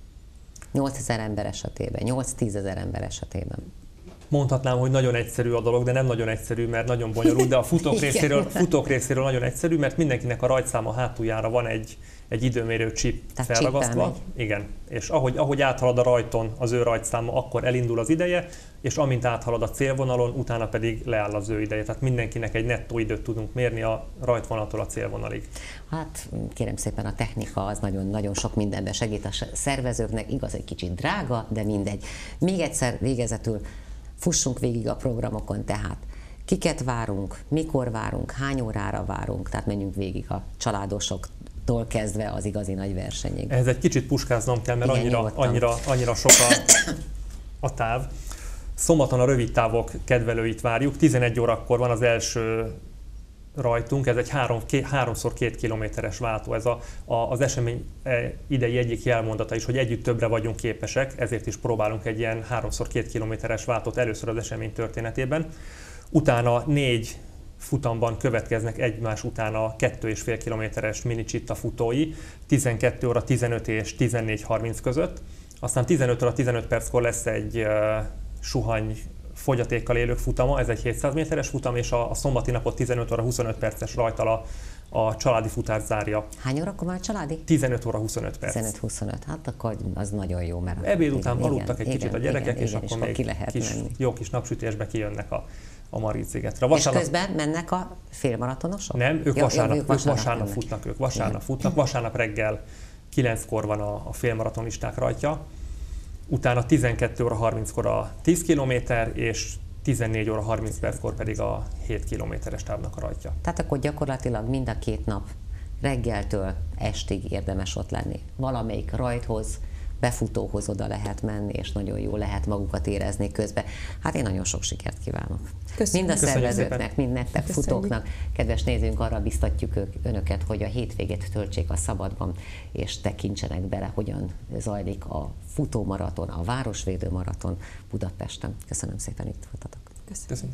8000 ember esetében, 8-10 000 ember esetében. Mondhatnám, hogy nagyon egyszerű a dolog, de nem nagyon egyszerű, mert nagyon bonyolult, de a futók részéről nagyon egyszerű, mert mindenkinek a rajtszáma hátuljára van egy időmérő chip felragasztva. Igen, és ahogy áthalad a rajton az ő rajtszáma, akkor elindul az ideje, és amint áthalad a célvonalon, utána pedig leáll az ő ideje. Tehát mindenkinek egy nettó időt tudunk mérni a rajtvonaltól a célvonalig. Hát kérem szépen, a technika az nagyon sok mindenben segít a szervezőknek, igaz, egy kicsit drága, de mindegy. Még egyszer végezetül fussunk végig a programokon, tehát kiket várunk, mikor várunk, hány órára várunk, tehát menjünk végig a családosoktól kezdve az igazi nagy versenyig. Ez egy kicsit puskáznom kell, mert igen, annyira sok a táv. Szombaton a rövid távok kedvelőit várjuk, 11 órakor van az első rajtunk, ez egy 3x2 kilométeres váltó, ez az esemény idei egyik jelmondata is, hogy együtt többre vagyunk képesek, ezért is próbálunk egy ilyen 3x2 kilométeres váltót először az esemény történetében. Utána 4 futamban következnek egymás után a 2,5 kilométeres mini csitta futói, 12 óra 15 és 14:30 között. Aztán 15 óra 15 perckor lesz egy suhany fogyatékkal élők futama, ez egy 700 méteres futam, és a szombati napot 15 óra 25 perces rajttal a családi futás zárja. Hány órakor van a családi? 15 óra 25 perc. 15-25, hát akkor az nagyon jó, mert... Ebéd után aludtak egy kicsit a gyerekek, és akkor még ki lehet menni. Jó kis napsütésbe kijönnek a Margit-szigetre. És közben mennek a félmaratonosok? Nem, ők vasárnap futnak, futnak. Vasárnap reggel 9-kor van a félmaratonisták rajtja. Utána 12 óra 30-kor a 10 km, és 14 óra 30 perckor pedig a 7 kilométeres távnak a rajtja. Tehát akkor gyakorlatilag mind a 2 nap reggeltől estig érdemes ott lenni. Valamelyik rajthoz, befutóhoz oda lehet menni, és nagyon jól lehet magukat érezni közben. Hát én nagyon sok sikert kívánok. Köszönjük. Mind a szervezőknek, mind nektek futóknak. Kedves nézőink, arra biztatjuk önöket, hogy a hétvégét töltsék a szabadban, és tekintsenek bele, hogyan zajlik a futómaraton, a városvédő maraton Budapesten. Köszönöm szépen, itt voltatok. Köszönjük.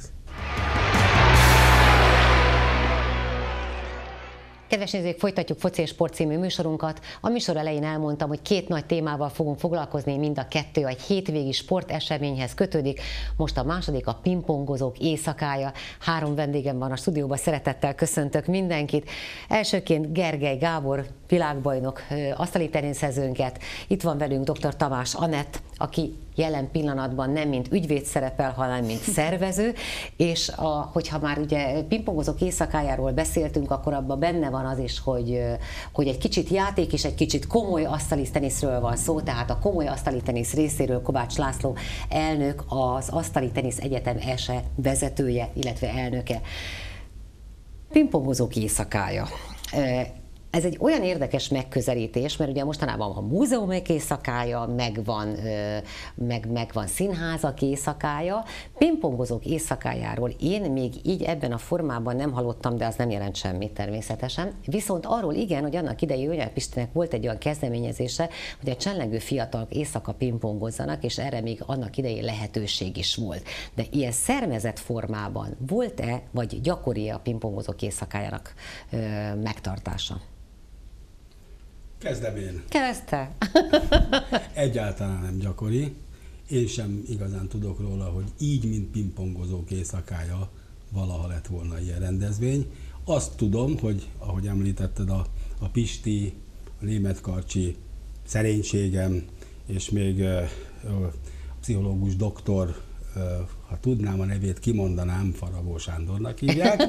Kedves nézők, folytatjuk Foci és Sport című műsorunkat. A műsor elején elmondtam, hogy 2 nagy témával fogunk foglalkozni, mind a 2 egy hétvégi sporteseményhez kötődik. Most a második a pingpongozók éjszakája. 3 vendégem van a stúdióban, szeretettel köszöntök mindenkit. Elsőként Gergely Gábor, világbajnok, asztali teniszezőnket. Itt van velünk dr. Tamás Anett, aki jelen pillanatban nem mint ügyvéd szerepel, hanem mint szervező, és hogyha már ugye pingpongozók éjszakájáról beszéltünk, akkor abban benne van az is, hogy egy kicsit játék és egy kicsit komoly asztali teniszről van szó, tehát a komoly asztali tenisz részéről Kovács László elnök, az Asztali Tenisz Egyetem ESE vezetője, illetve elnöke. Pingpongozók éjszakája. Ez egy olyan érdekes megközelítés, mert ugye mostanában van múzeumok éjszakája, meg van színházak éjszakája. Pingpongozók éjszakájáról én még így ebben a formában nem hallottam, de az nem jelent semmit természetesen. Viszont arról igen, hogy annak idején József Pistinek volt egy olyan kezdeményezése, hogy a csellengő fiatalok éjszaka pingpongozzanak, és erre még annak idején lehetőség is volt. De ilyen szervezett formában volt-e, vagy gyakori-e a pingpongozók éjszakájának megtartása? Kezdem én. Kezdte. Egyáltalán nem gyakori. Én sem igazán tudok róla, hogy így, mint pingpongozók éjszakája valaha lett volna ilyen rendezvény. Azt tudom, hogy ahogy említetted, a Pisti, a Németkarcsi, szerénységem, és még a pszichológus doktor, ha tudnám a nevét, kimondanám, Faragó Sándornak hívják.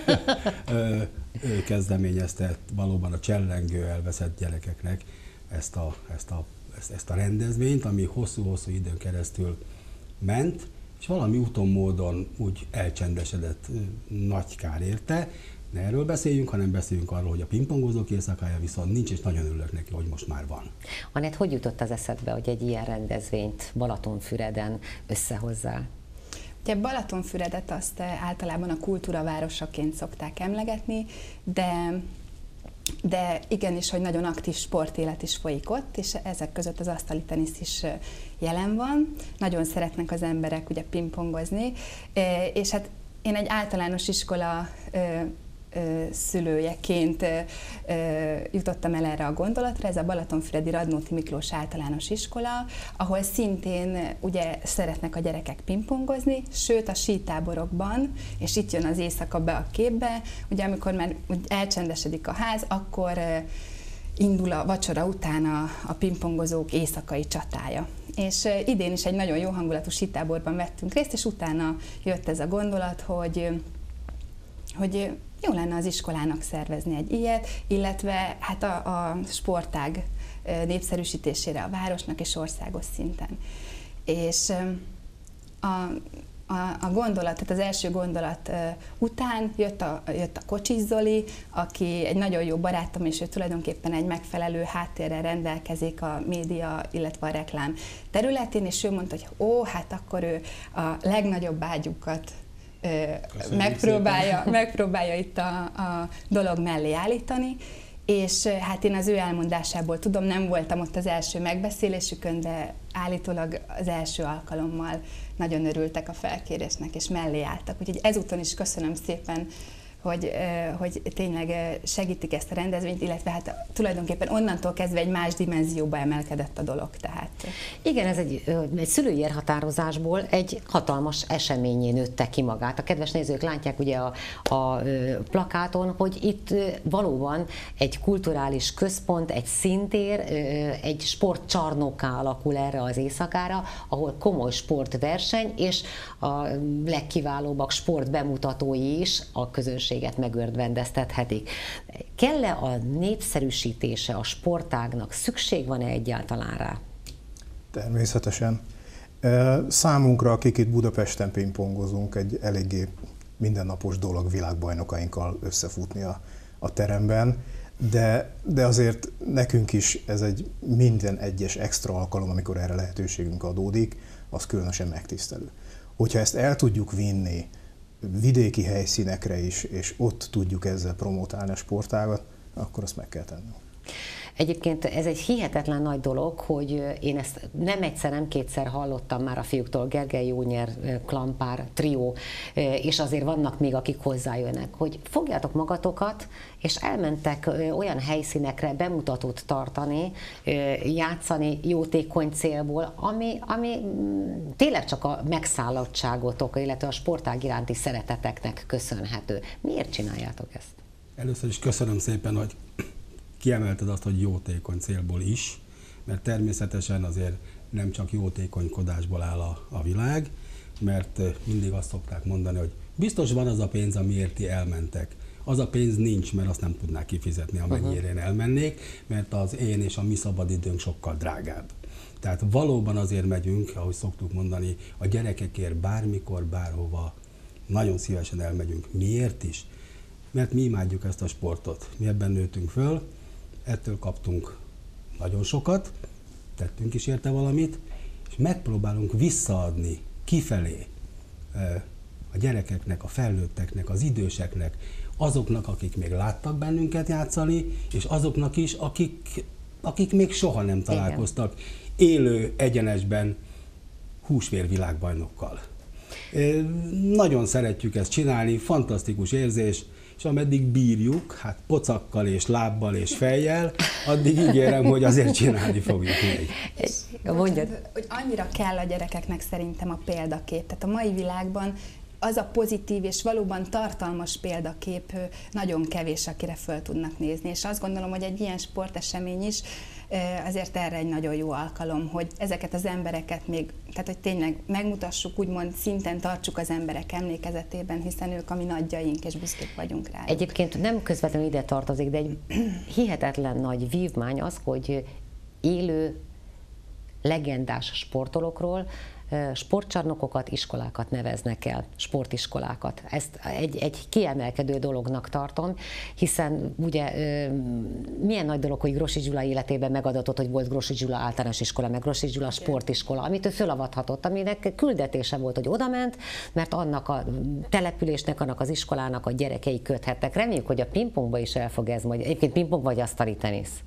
Ő kezdeményezte valóban a csellengő elveszett gyerekeknek ezt a rendezvényt, ami hosszú-hosszú időn keresztül ment, és valami úton módon úgy elcsendesedett, nagy kár érte. Ne erről beszéljünk, hanem beszéljünk arról, hogy a pingpongozók éjszakája viszont nincs, és nagyon örülök neki, hogy most már van. Anett, hogy jutott az eszedbe, hogy egy ilyen rendezvényt Balatonfüreden összehozzál? Ugye Balatonfüredet azt általában a kultúravárosaként szokták emlegetni, de igenis, hogy nagyon aktív sportélet is folyik ott, és ezek között az asztali tenisz is jelen van. Nagyon szeretnek az emberek ugye pingpongozni, és hát én egy általános iskola szülőjeként jutottam el erre a gondolatra, ez a Balatonfüredi Radnóti Miklós általános iskola, ahol szintén ugye szeretnek a gyerekek pingpongozni, sőt a sítáborokban, és itt jön az éjszaka be a képbe, ugye amikor már elcsendesedik a ház, akkor indul a vacsora után a pingpongozók éjszakai csatája. És idén is egy nagyon jó hangulatú sítáborban vettünk részt, és utána jött ez a gondolat, hogy jó lenne az iskolának szervezni egy ilyet, illetve hát a sportág népszerűsítésére a városnak és országos szinten. És a gondolat, tehát az első gondolat után jött a Kocsis Zoli, aki egy nagyon jó barátom, és ő tulajdonképpen egy megfelelő háttérrel rendelkezik a média, illetve a reklám területén, és ő mondta, hogy hát akkor ő a legnagyobb ágyukat megpróbálja itt a dolog mellé állítani, és hát én az ő elmondásából tudom, nem voltam ott az első megbeszélésükön, de állítólag az első alkalommal nagyon örültek a felkérésnek, és mellé álltak. Úgyhogy ezúton is köszönöm szépen, hogy tényleg segítik ezt a rendezvényt, illetve hát tulajdonképpen onnantól kezdve egy más dimenzióba emelkedett a dolog. Tehát. Igen, ez egy szülői elhatározásból egy hatalmas eseményé nőtte ki magát. A kedves nézők látják ugye a plakáton, hogy itt valóban egy kulturális központ, egy színtér, egy sportcsarnokká alakul erre az éjszakára, ahol komoly sportverseny és a legkiválóbbak sportbemutatói is a közönség megörvendeztethetik. Kell-e a népszerűsítése a sportágnak? Szükség van-e egyáltalán rá? Természetesen. Számunkra, akik itt Budapesten pingpongozunk, egy eléggé mindennapos dolog világbajnokainkkal összefutni a teremben, de azért nekünk is ez egy minden egyes extra alkalom, amikor erre lehetőségünk adódik, az különösen megtisztelő. Hogyha ezt el tudjuk vinni vidéki helyszínekre is, és ott tudjuk ezzel promotálni a sportágat, akkor azt meg kell tenni. Egyébként ez egy hihetetlen nagy dolog, hogy én ezt nem egyszer, nem kétszer hallottam már a fiúktól, Gergely Jónyer, Klampár, trió, és azért vannak még, akik hozzájönnek, hogy fogjátok magatokat, és elmentek olyan helyszínekre bemutatót tartani, játszani jótékony célból, ami tényleg csak a megszállottságotok, illetve a sportág iránti szereteteknek köszönhető. Miért csináljátok ezt? Először is köszönöm szépen, hogy kiemelted azt, hogy jótékony célból is, mert természetesen azért nem csak jótékonykodásból áll a világ, mert mindig azt szokták mondani, hogy biztos van az a pénz, amiért ti elmentek. Az a pénz nincs, mert azt nem tudnák kifizetni, amennyire én elmennék, mert az én és a mi szabadidőnk sokkal drágább. Tehát valóban azért megyünk, ahogy szoktuk mondani, a gyerekekért bármikor, bárhova, nagyon szívesen elmegyünk. Miért is? Mert mi imádjuk ezt a sportot. Mi ebben nőttünk föl, ettől kaptunk nagyon sokat, tettünk is érte valamit, és megpróbálunk visszaadni kifelé a gyerekeknek, a felnőtteknek, az időseknek, azoknak, akik még láttak bennünket játszani, és azoknak is, akik még soha nem találkoztak élő egyenesben húsvérvilágbajnokkal. Nagyon szeretjük ezt csinálni, fantasztikus érzés, és ameddig bírjuk, hát pocakkal és lábbal és fejjel, addig ígérem, hogy azért csinálni fogjuk még. Mondjad. Hogy annyira kell a gyerekeknek szerintem a példakép. Tehát a mai világban az a pozitív és valóban tartalmas példakép nagyon kevés, akire föl tudnak nézni. És azt gondolom, hogy egy ilyen sportesemény is azért erre egy nagyon jó alkalom, hogy ezeket az embereket még, tehát hogy tényleg megmutassuk, úgymond szinten tartsuk az emberek emlékezetében, hiszen ők a mi nagyjaink, és büszkék vagyunk rá. Egyébként nem közvetlenül ide tartozik, de egy hihetetlen nagy vívmány az, hogy élő, legendás sportolókról sportcsarnokokat, iskolákat neveznek el, sportiskolákat. Ezt egy kiemelkedő dolognak tartom, hiszen ugye milyen nagy dolog, hogy Grossi Gyula életében megadatott, hogy volt Grossi Gyula általános iskola, meg Grossi Gyula sportiskola, amit ő fölavathatott, aminek küldetése volt, hogy odament, mert annak a településnek, annak az iskolának a gyerekei köthettek. Reméljük, hogy a pingpongba is el fog ez majd. Egyébként pingpong vagy asztali tenisz?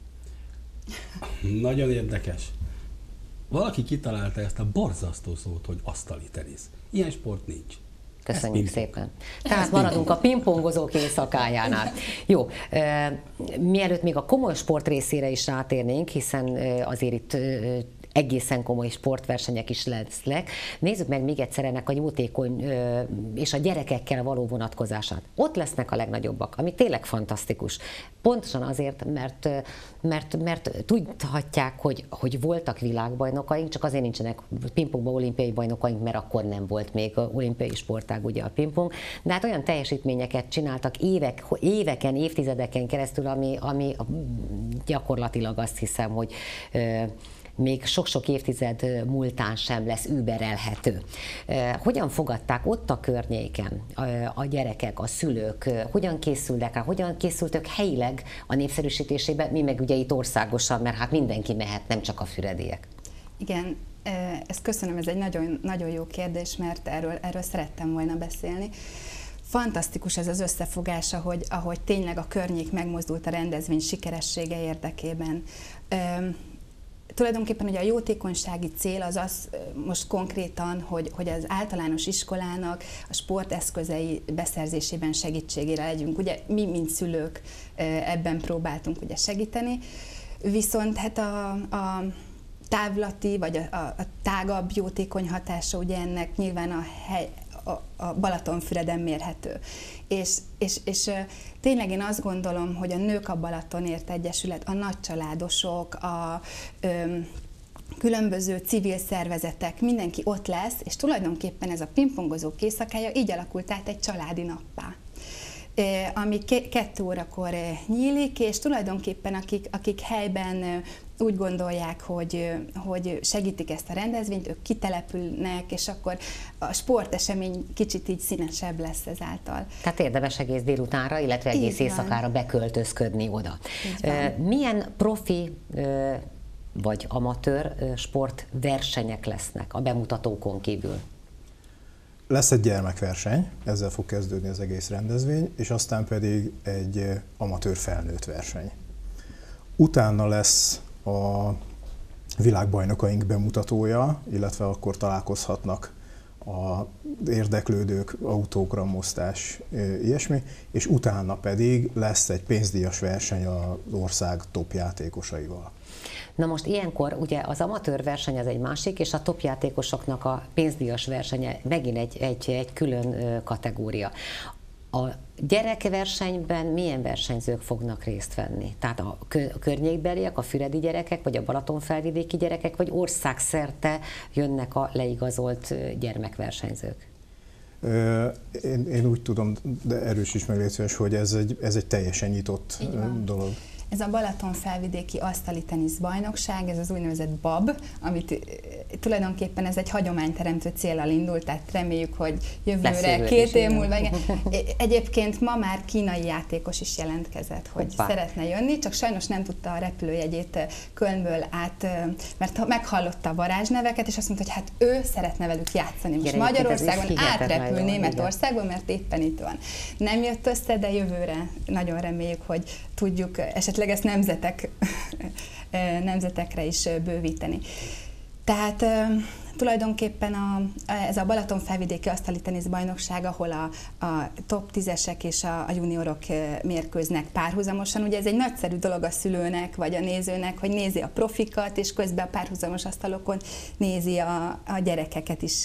Nagyon érdekes. Valaki kitalálta ezt a borzasztó szót, hogy asztali tenisz. Ilyen sport nincs. Köszönjük szépen. Tehát maradunk a pingpongozók éjszakájánál. Jó, mielőtt még a komoly sport részére is rátérnénk, hiszen azért itt egészen komoly sportversenyek is lesznek. Nézzük meg még egyszer ennek a jótékony és a gyerekekkel való vonatkozását. Ott lesznek a legnagyobbak, ami tényleg fantasztikus. Pontosan azért, mert tudhatják, hogy voltak világbajnokaink, csak azért nincsenek pingpongban olimpiai bajnokaink, mert akkor nem volt még olimpiai sportág ugye a pingpong. De hát olyan teljesítményeket csináltak éveken, évtizedeken keresztül, ami gyakorlatilag azt hiszem, hogy még sok-sok évtized múltán sem lesz überelhető. Hogyan fogadták ott a környéken a gyerekek, a szülők, hogyan készültek rá, hogyan készültök helyileg a népszerűsítésébe, mi meg ugye itt országosan, mert hát mindenki mehet, nem csak a fürediek. Igen, ezt köszönöm, ez egy nagyon, nagyon jó kérdés, mert erről szerettem volna beszélni. Fantasztikus ez az összefogás, ahogy tényleg a környék megmozdult a rendezvény sikeressége érdekében. Tulajdonképpen ugye a jótékonysági cél az most konkrétan, hogy az általános iskolának a sporteszközei beszerzésében segítségére legyünk. Ugye mi, mint szülők ebben próbáltunk ugye segíteni, viszont hát a távlati vagy a tágabb jótékony hatása ugye ennek nyilván a Balatonfüreden mérhető. És tényleg én azt gondolom, hogy a Nők a Balatonért Egyesület, a nagycsaládosok, a különböző civil szervezetek, mindenki ott lesz, és tulajdonképpen ez a pingpongozók éjszakája így alakult át egy családi nappá, ami 2 órakor nyílik, és tulajdonképpen akik helyben úgy gondolják, hogy segítik ezt a rendezvényt, ők kitelepülnek, és akkor a sportesemény kicsit így színesebb lesz ezáltal. Tehát érdemes egész délutánra, illetve egész éjszakára beköltözködni oda. Milyen profi vagy amatőr sportversenyek lesznek a bemutatókon kívül? Lesz egy gyermekverseny, ezzel fog kezdődni az egész rendezvény, és aztán pedig egy amatőr felnőtt verseny. Utána lesz a világbajnokaink bemutatója, illetve akkor találkozhatnak az érdeklődők, autógramosztás, ilyesmi, és utána pedig lesz egy pénzdíjas verseny az ország top játékosaival. Na most ilyenkor ugye az amatőr verseny az egy másik, és a top játékosoknak a pénzdíjas versenye megint egy külön kategória. A gyerekversenyben milyen versenyzők fognak részt venni? Tehát a környékbeliek, a füredi gyerekek, vagy a balatonfelvidéki gyerekek, vagy országszerte jönnek a leigazolt gyermekversenyzők? Én úgy tudom, de erősíts meg légy szíves, hogy ez egy teljesen nyitott dolog. Ez a Balatonfelvidéki asztali tenisz bajnokság, ez az úgynevezett BAB, amit tulajdonképpen ez egy hagyományteremtő céllal indult, tehát reméljük, hogy jövőre, 2 év múlva. Egyébként ma már kínai játékos is jelentkezett, hogy szeretne jönni, csak sajnos nem tudta a repülőjegyét Kölnből át, mert meghallotta a varázsneveket, és azt mondta, hogy hát ő szeretne velük játszani. Most Magyarországon átrepül Németországba, mert éppen itt van. Nem jött össze, de jövőre nagyon reméljük, hogy tudjuk esetleg ezt nemzetekre is bővíteni. Tehát tulajdonképpen ez a Balatonfelvidéki asztali teniszbajnokság, ahol a top 10-esek és a juniorok mérkőznek párhuzamosan. Ugye ez egy nagyszerű dolog a szülőnek vagy a nézőnek, hogy nézi a profikat, és közben a párhuzamos asztalokon nézi a gyerekeket is.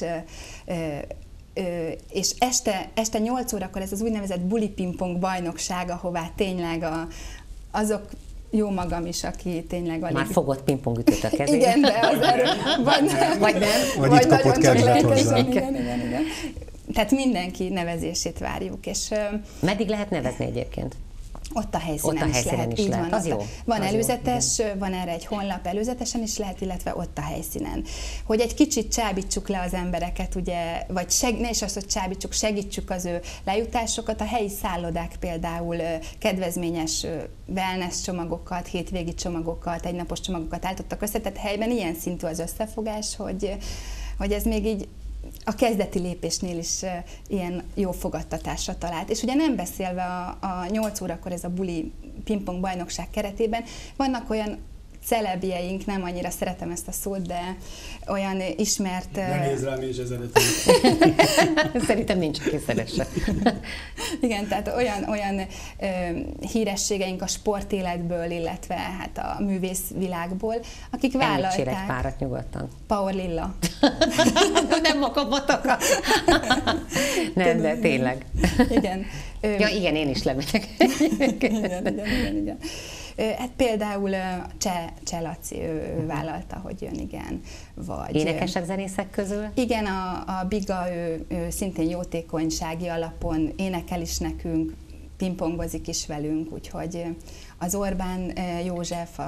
És este 8 órakor ez az úgynevezett buli pingpong bajnokság, ahová tényleg azok, jó magam is, aki tényleg alig... Már fogott pingpongütőt a kezében. Igen, de az erről... Vagy nem. Vagy itt kapott kedvet hozzá. Igen. Tehát mindenki nevezését várjuk. És meddig lehet nevezni egyébként? Ott a helyszínen is lehet. Az jó. Van előzetes, van erre egy honlap, előzetesen is lehet, illetve ott a helyszínen. Hogy egy kicsit csábítsuk le az embereket, ugye, vagy ne is azt, hogy csábítsuk, segítsük az ő lejutásokat. A helyi szállodák például kedvezményes wellness csomagokat, hétvégi csomagokat, egynapos csomagokat állítottak össze, tehát helyben ilyen szintű az összefogás, hogy ez még így a kezdeti lépésnél is ilyen jó fogadtatásra talált. És ugye nem beszélve a 8 órakor ez a buli pingpong bajnokság keretében, vannak olyan celebjeink, nem annyira szeretem ezt a szót, de olyan ismert... Ne nézz rám, és ezeretem. Szerintem nincs, aki szeresse. Igen, tehát olyan hírességeink a sportéletből, illetve hát a művészvilágból, akik vállalták... Említsél egy párat nyugodtan. Power Lilla. Nem makabotak. Nem, de tényleg. Igen. Ja, igen, én is lemegyek. Igen. Hát például Cseh Laci, ő vállalta, hogy jön, igen. Vagy, énekesek, zenészek közül? Igen, a Biga, ő szintén jótékonysági alapon énekel is nekünk, pingpongozik is velünk, úgyhogy az Orbán József, a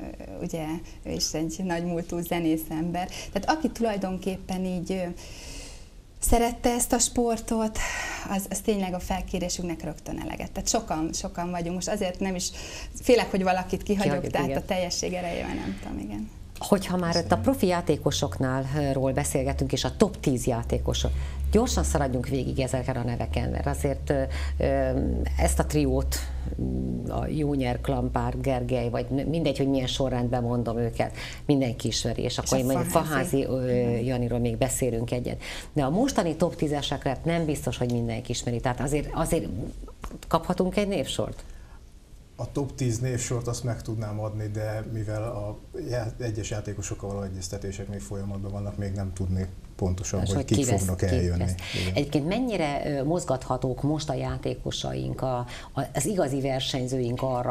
ugye ő is egy nagy múltú zenész ember. Tehát aki tulajdonképpen így szerette ezt a sportot, az tényleg a felkérésünknek rögtön eleget. Tehát sokan vagyunk. Most azért nem is félek, hogy valakit kihagyok, tehát igen. A teljesség erejével nem tudom, igen. Hogyha már ott a profi játékosoknál beszélgetünk, és a top 10 játékosok, gyorsan szaladjunk végig ezeken a neveken, mert azért ezt a triót, a Jónyer, Klampár, Gergely, vagy mindegy, hogy milyen sorrendben mondom őket, mindenki ismeri, és akkor én mondjuk Faházi Janiról még beszélünk egyet. De a mostani top 10-esekre nem biztos, hogy mindenki ismeri, tehát azért kaphatunk egy névsort? A top 10 névsort azt meg tudnám adni, de mivel a egyes játékosokkal való egyeztetések még folyamatban vannak, még nem tudni pontosan, hogy kik fognak eljönni. Egyébként mennyire mozgathatók most a játékosaink, az igazi versenyzőink arra,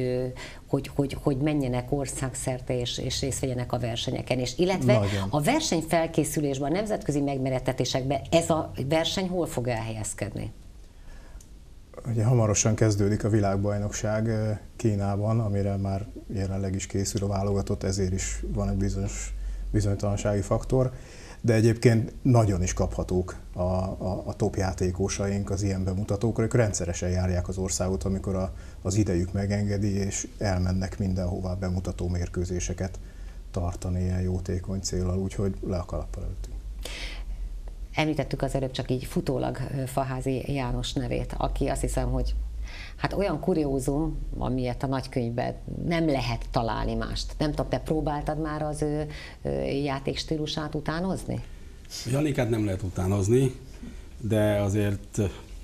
hogy menjenek országszerte és részt vegyenek a versenyeken, és illetve nagyon. A versenyfelkészülésben, a nemzetközi megmérettetésekben ez a verseny hol fog elhelyezkedni? Ugye hamarosan kezdődik a világbajnokság Kínában, amire már jelenleg is készül a válogatott, ezért is van egy bizonyos bizonytalansági faktor, de egyébként nagyon is kaphatók a top játékosaink az ilyen bemutatókra, ők rendszeresen járják az országot, amikor az idejük megengedi, és elmennek mindenhová bemutató mérkőzéseket tartani ilyen jótékony céllal, úgyhogy le a kalappal előttünk. Említettük az előbb csak így futólag Faházi János nevét, aki azt hiszem, hogy hát olyan kuriózum, amilyet a nagykönyvben nem lehet találni mást. Nem tudom, te próbáltad már az ő játékstílusát utánozni? Janikát nem lehet utánozni, de azért,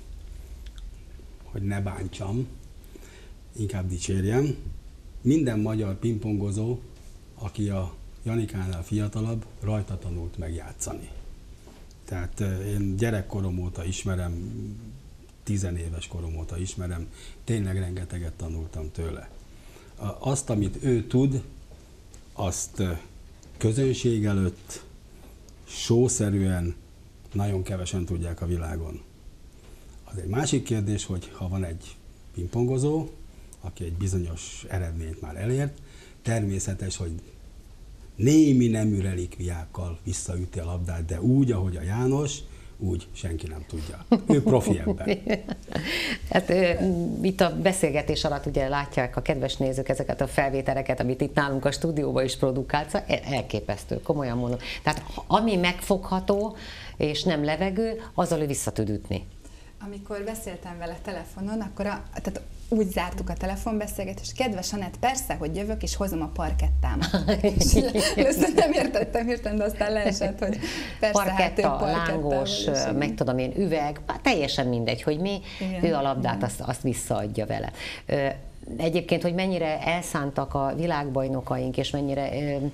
hogy ne bántsam, inkább dicsérjem. Minden magyar pingpongozó, aki a Janikánál fiatalabb, rajta tanult meg játszani. Tehát én gyerekkorom óta ismerem, 10 éves korom óta ismerem, tényleg rengeteget tanultam tőle. Azt, amit ő tud, azt közönség előtt, show-szerűen nagyon kevesen tudják a világon. Az egy másik kérdés, hogy ha van egy pingpongozó, aki egy bizonyos eredményt már elért, természetes, hogy némi nemű relikviákkal visszaüti a labdát, de úgy, ahogy a János, úgy senki nem tudja. Ő profi ember. Hát itt a beszélgetés alatt ugye látják a kedves nézők ezeket a felvételeket, amit itt nálunk a stúdióban is produkálsz, elképesztő, komolyan mondom. Tehát ami megfogható és nem levegő, azzal ő vissza tud ütni. Amikor beszéltem vele telefonon, akkor tehát úgy zártuk a telefonbeszélgetést, kedves Anett, persze, hogy jövök, és hozom a parkettámat. Először nem értettem hirtelen, de aztán leesett, hogy persze, parketta, lángos, meg tudom én, üveg, teljesen mindegy, hogy mi, igen, ő a labdát azt visszaadja vele. Egyébként, hogy mennyire elszántak a világbajnokaink, és mennyire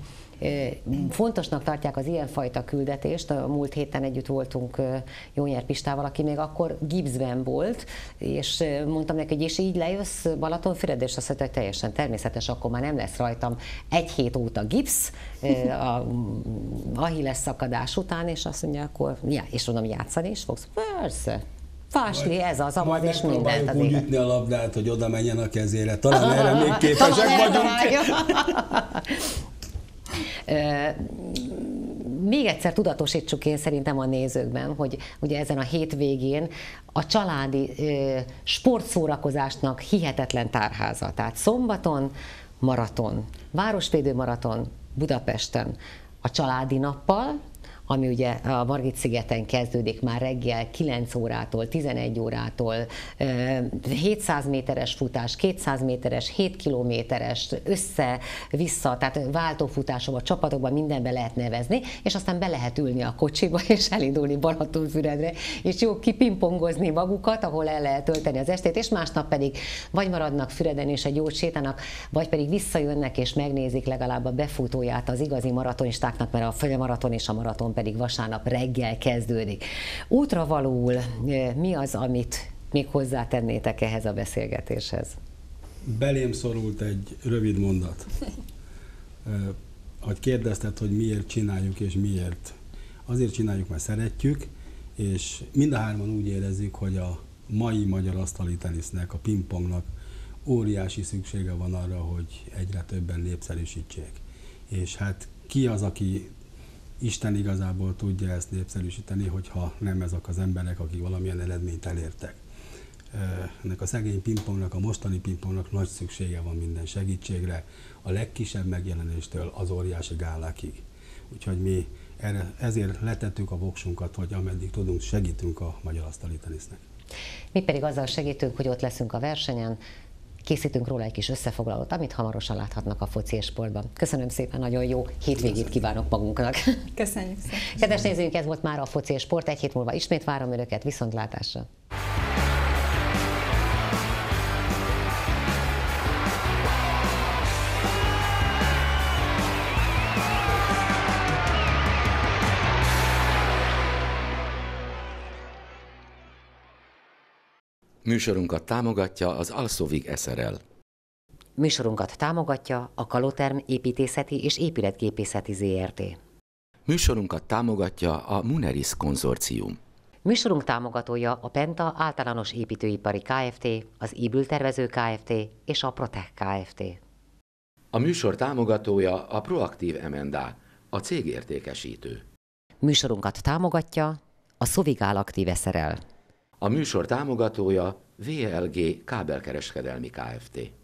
fontosnak tartják az ilyenfajta küldetést. A múlt héten együtt voltunk Jónyer Pistával, aki még akkor gipszben volt, és mondtam neki, hogy és így lejössz Balatonfüredre, és azt mondta, hogy teljesen természetes, akkor már nem lesz rajtam 1 hét óta gipsz, a Achilles szakadás után, és azt mondja, akkor, és mondom, játszani is fogsz? Persze. Fásli, ez az amaz, és mindent az úgy ütni a labdát, hogy oda menjen a kezére. Talán erre még képesek vagyunk. Még egyszer tudatosítsuk én szerintem a nézőkben, hogy ugye ezen a hétvégén a családi sportszórakozásnak hihetetlen tárháza. Tehát szombaton maraton, városvédő maraton Budapesten a családi nappal, ami ugye a Margit-szigeten kezdődik már reggel 9 órától, 11 órától, 700 méteres futás, 200 méteres, 7 kilométeres, össze-vissza, tehát váltófutásokban, csapatokban mindenbe lehet nevezni, és aztán be lehet ülni a kocsiba, és elindulni Balatonfüredre, és jó kipingpongozni magukat, ahol el lehet tölteni az estét, és másnap pedig vagy maradnak Füreden és egy jót sétálnak, vagy pedig visszajönnek és megnézik legalább a befutóját az igazi maratonistáknak, mert a félmaraton és a maraton pedig vasárnap reggel kezdődik. Útravalóul mi az, amit még hozzátennétek ehhez a beszélgetéshez? Belém szorult egy rövid mondat. Hogy kérdezted, hogy miért csináljuk és miért. Azért csináljuk, mert szeretjük, és mind a hárman úgy érezzük, hogy a mai magyar asztali tenisznek, a pingpongnak óriási szüksége van arra, hogy egyre többen népszerűsítsék. És hát ki az, aki Isten igazából tudja ezt népszerűsíteni, hogyha nem ezek az emberek, akik valamilyen eredményt elértek. Ennek a szegény pingpongnak, a mostani pingpongnak nagy szüksége van minden segítségre, a legkisebb megjelenéstől az óriási gálákig. Úgyhogy mi ezért letettük a voksunkat, hogy ameddig tudunk, segítünk a magyar asztali tenisznek. Mi pedig azzal segítünk, hogy ott leszünk a versenyen, készítünk róla egy kis összefoglalót, amit hamarosan láthatnak a Foci és Sportban. Köszönöm szépen, nagyon jó hétvégét kívánok magunknak. Köszönjük szépen. Kedves nézőink, ez volt már a Foci és Sport. Egy hét múlva ismét várom önöket, viszontlátásra. Műsorunkat támogatja az Alszovig SRL. Műsorunkat támogatja a Kaloterm építészeti és épületgépészeti ZRT. Műsorunkat támogatja a Muneris konzorcium. Műsorunk támogatója a Penta Általános Építőipari Kft., az Ibül Tervező Kft. És a Protech Kft. A műsor támogatója a Proaktív M&A, a cégértékesítő. Műsorunkat támogatja a Szovigál Aktív SRL. A műsor támogatója VLG kábelkereskedelmi Kft.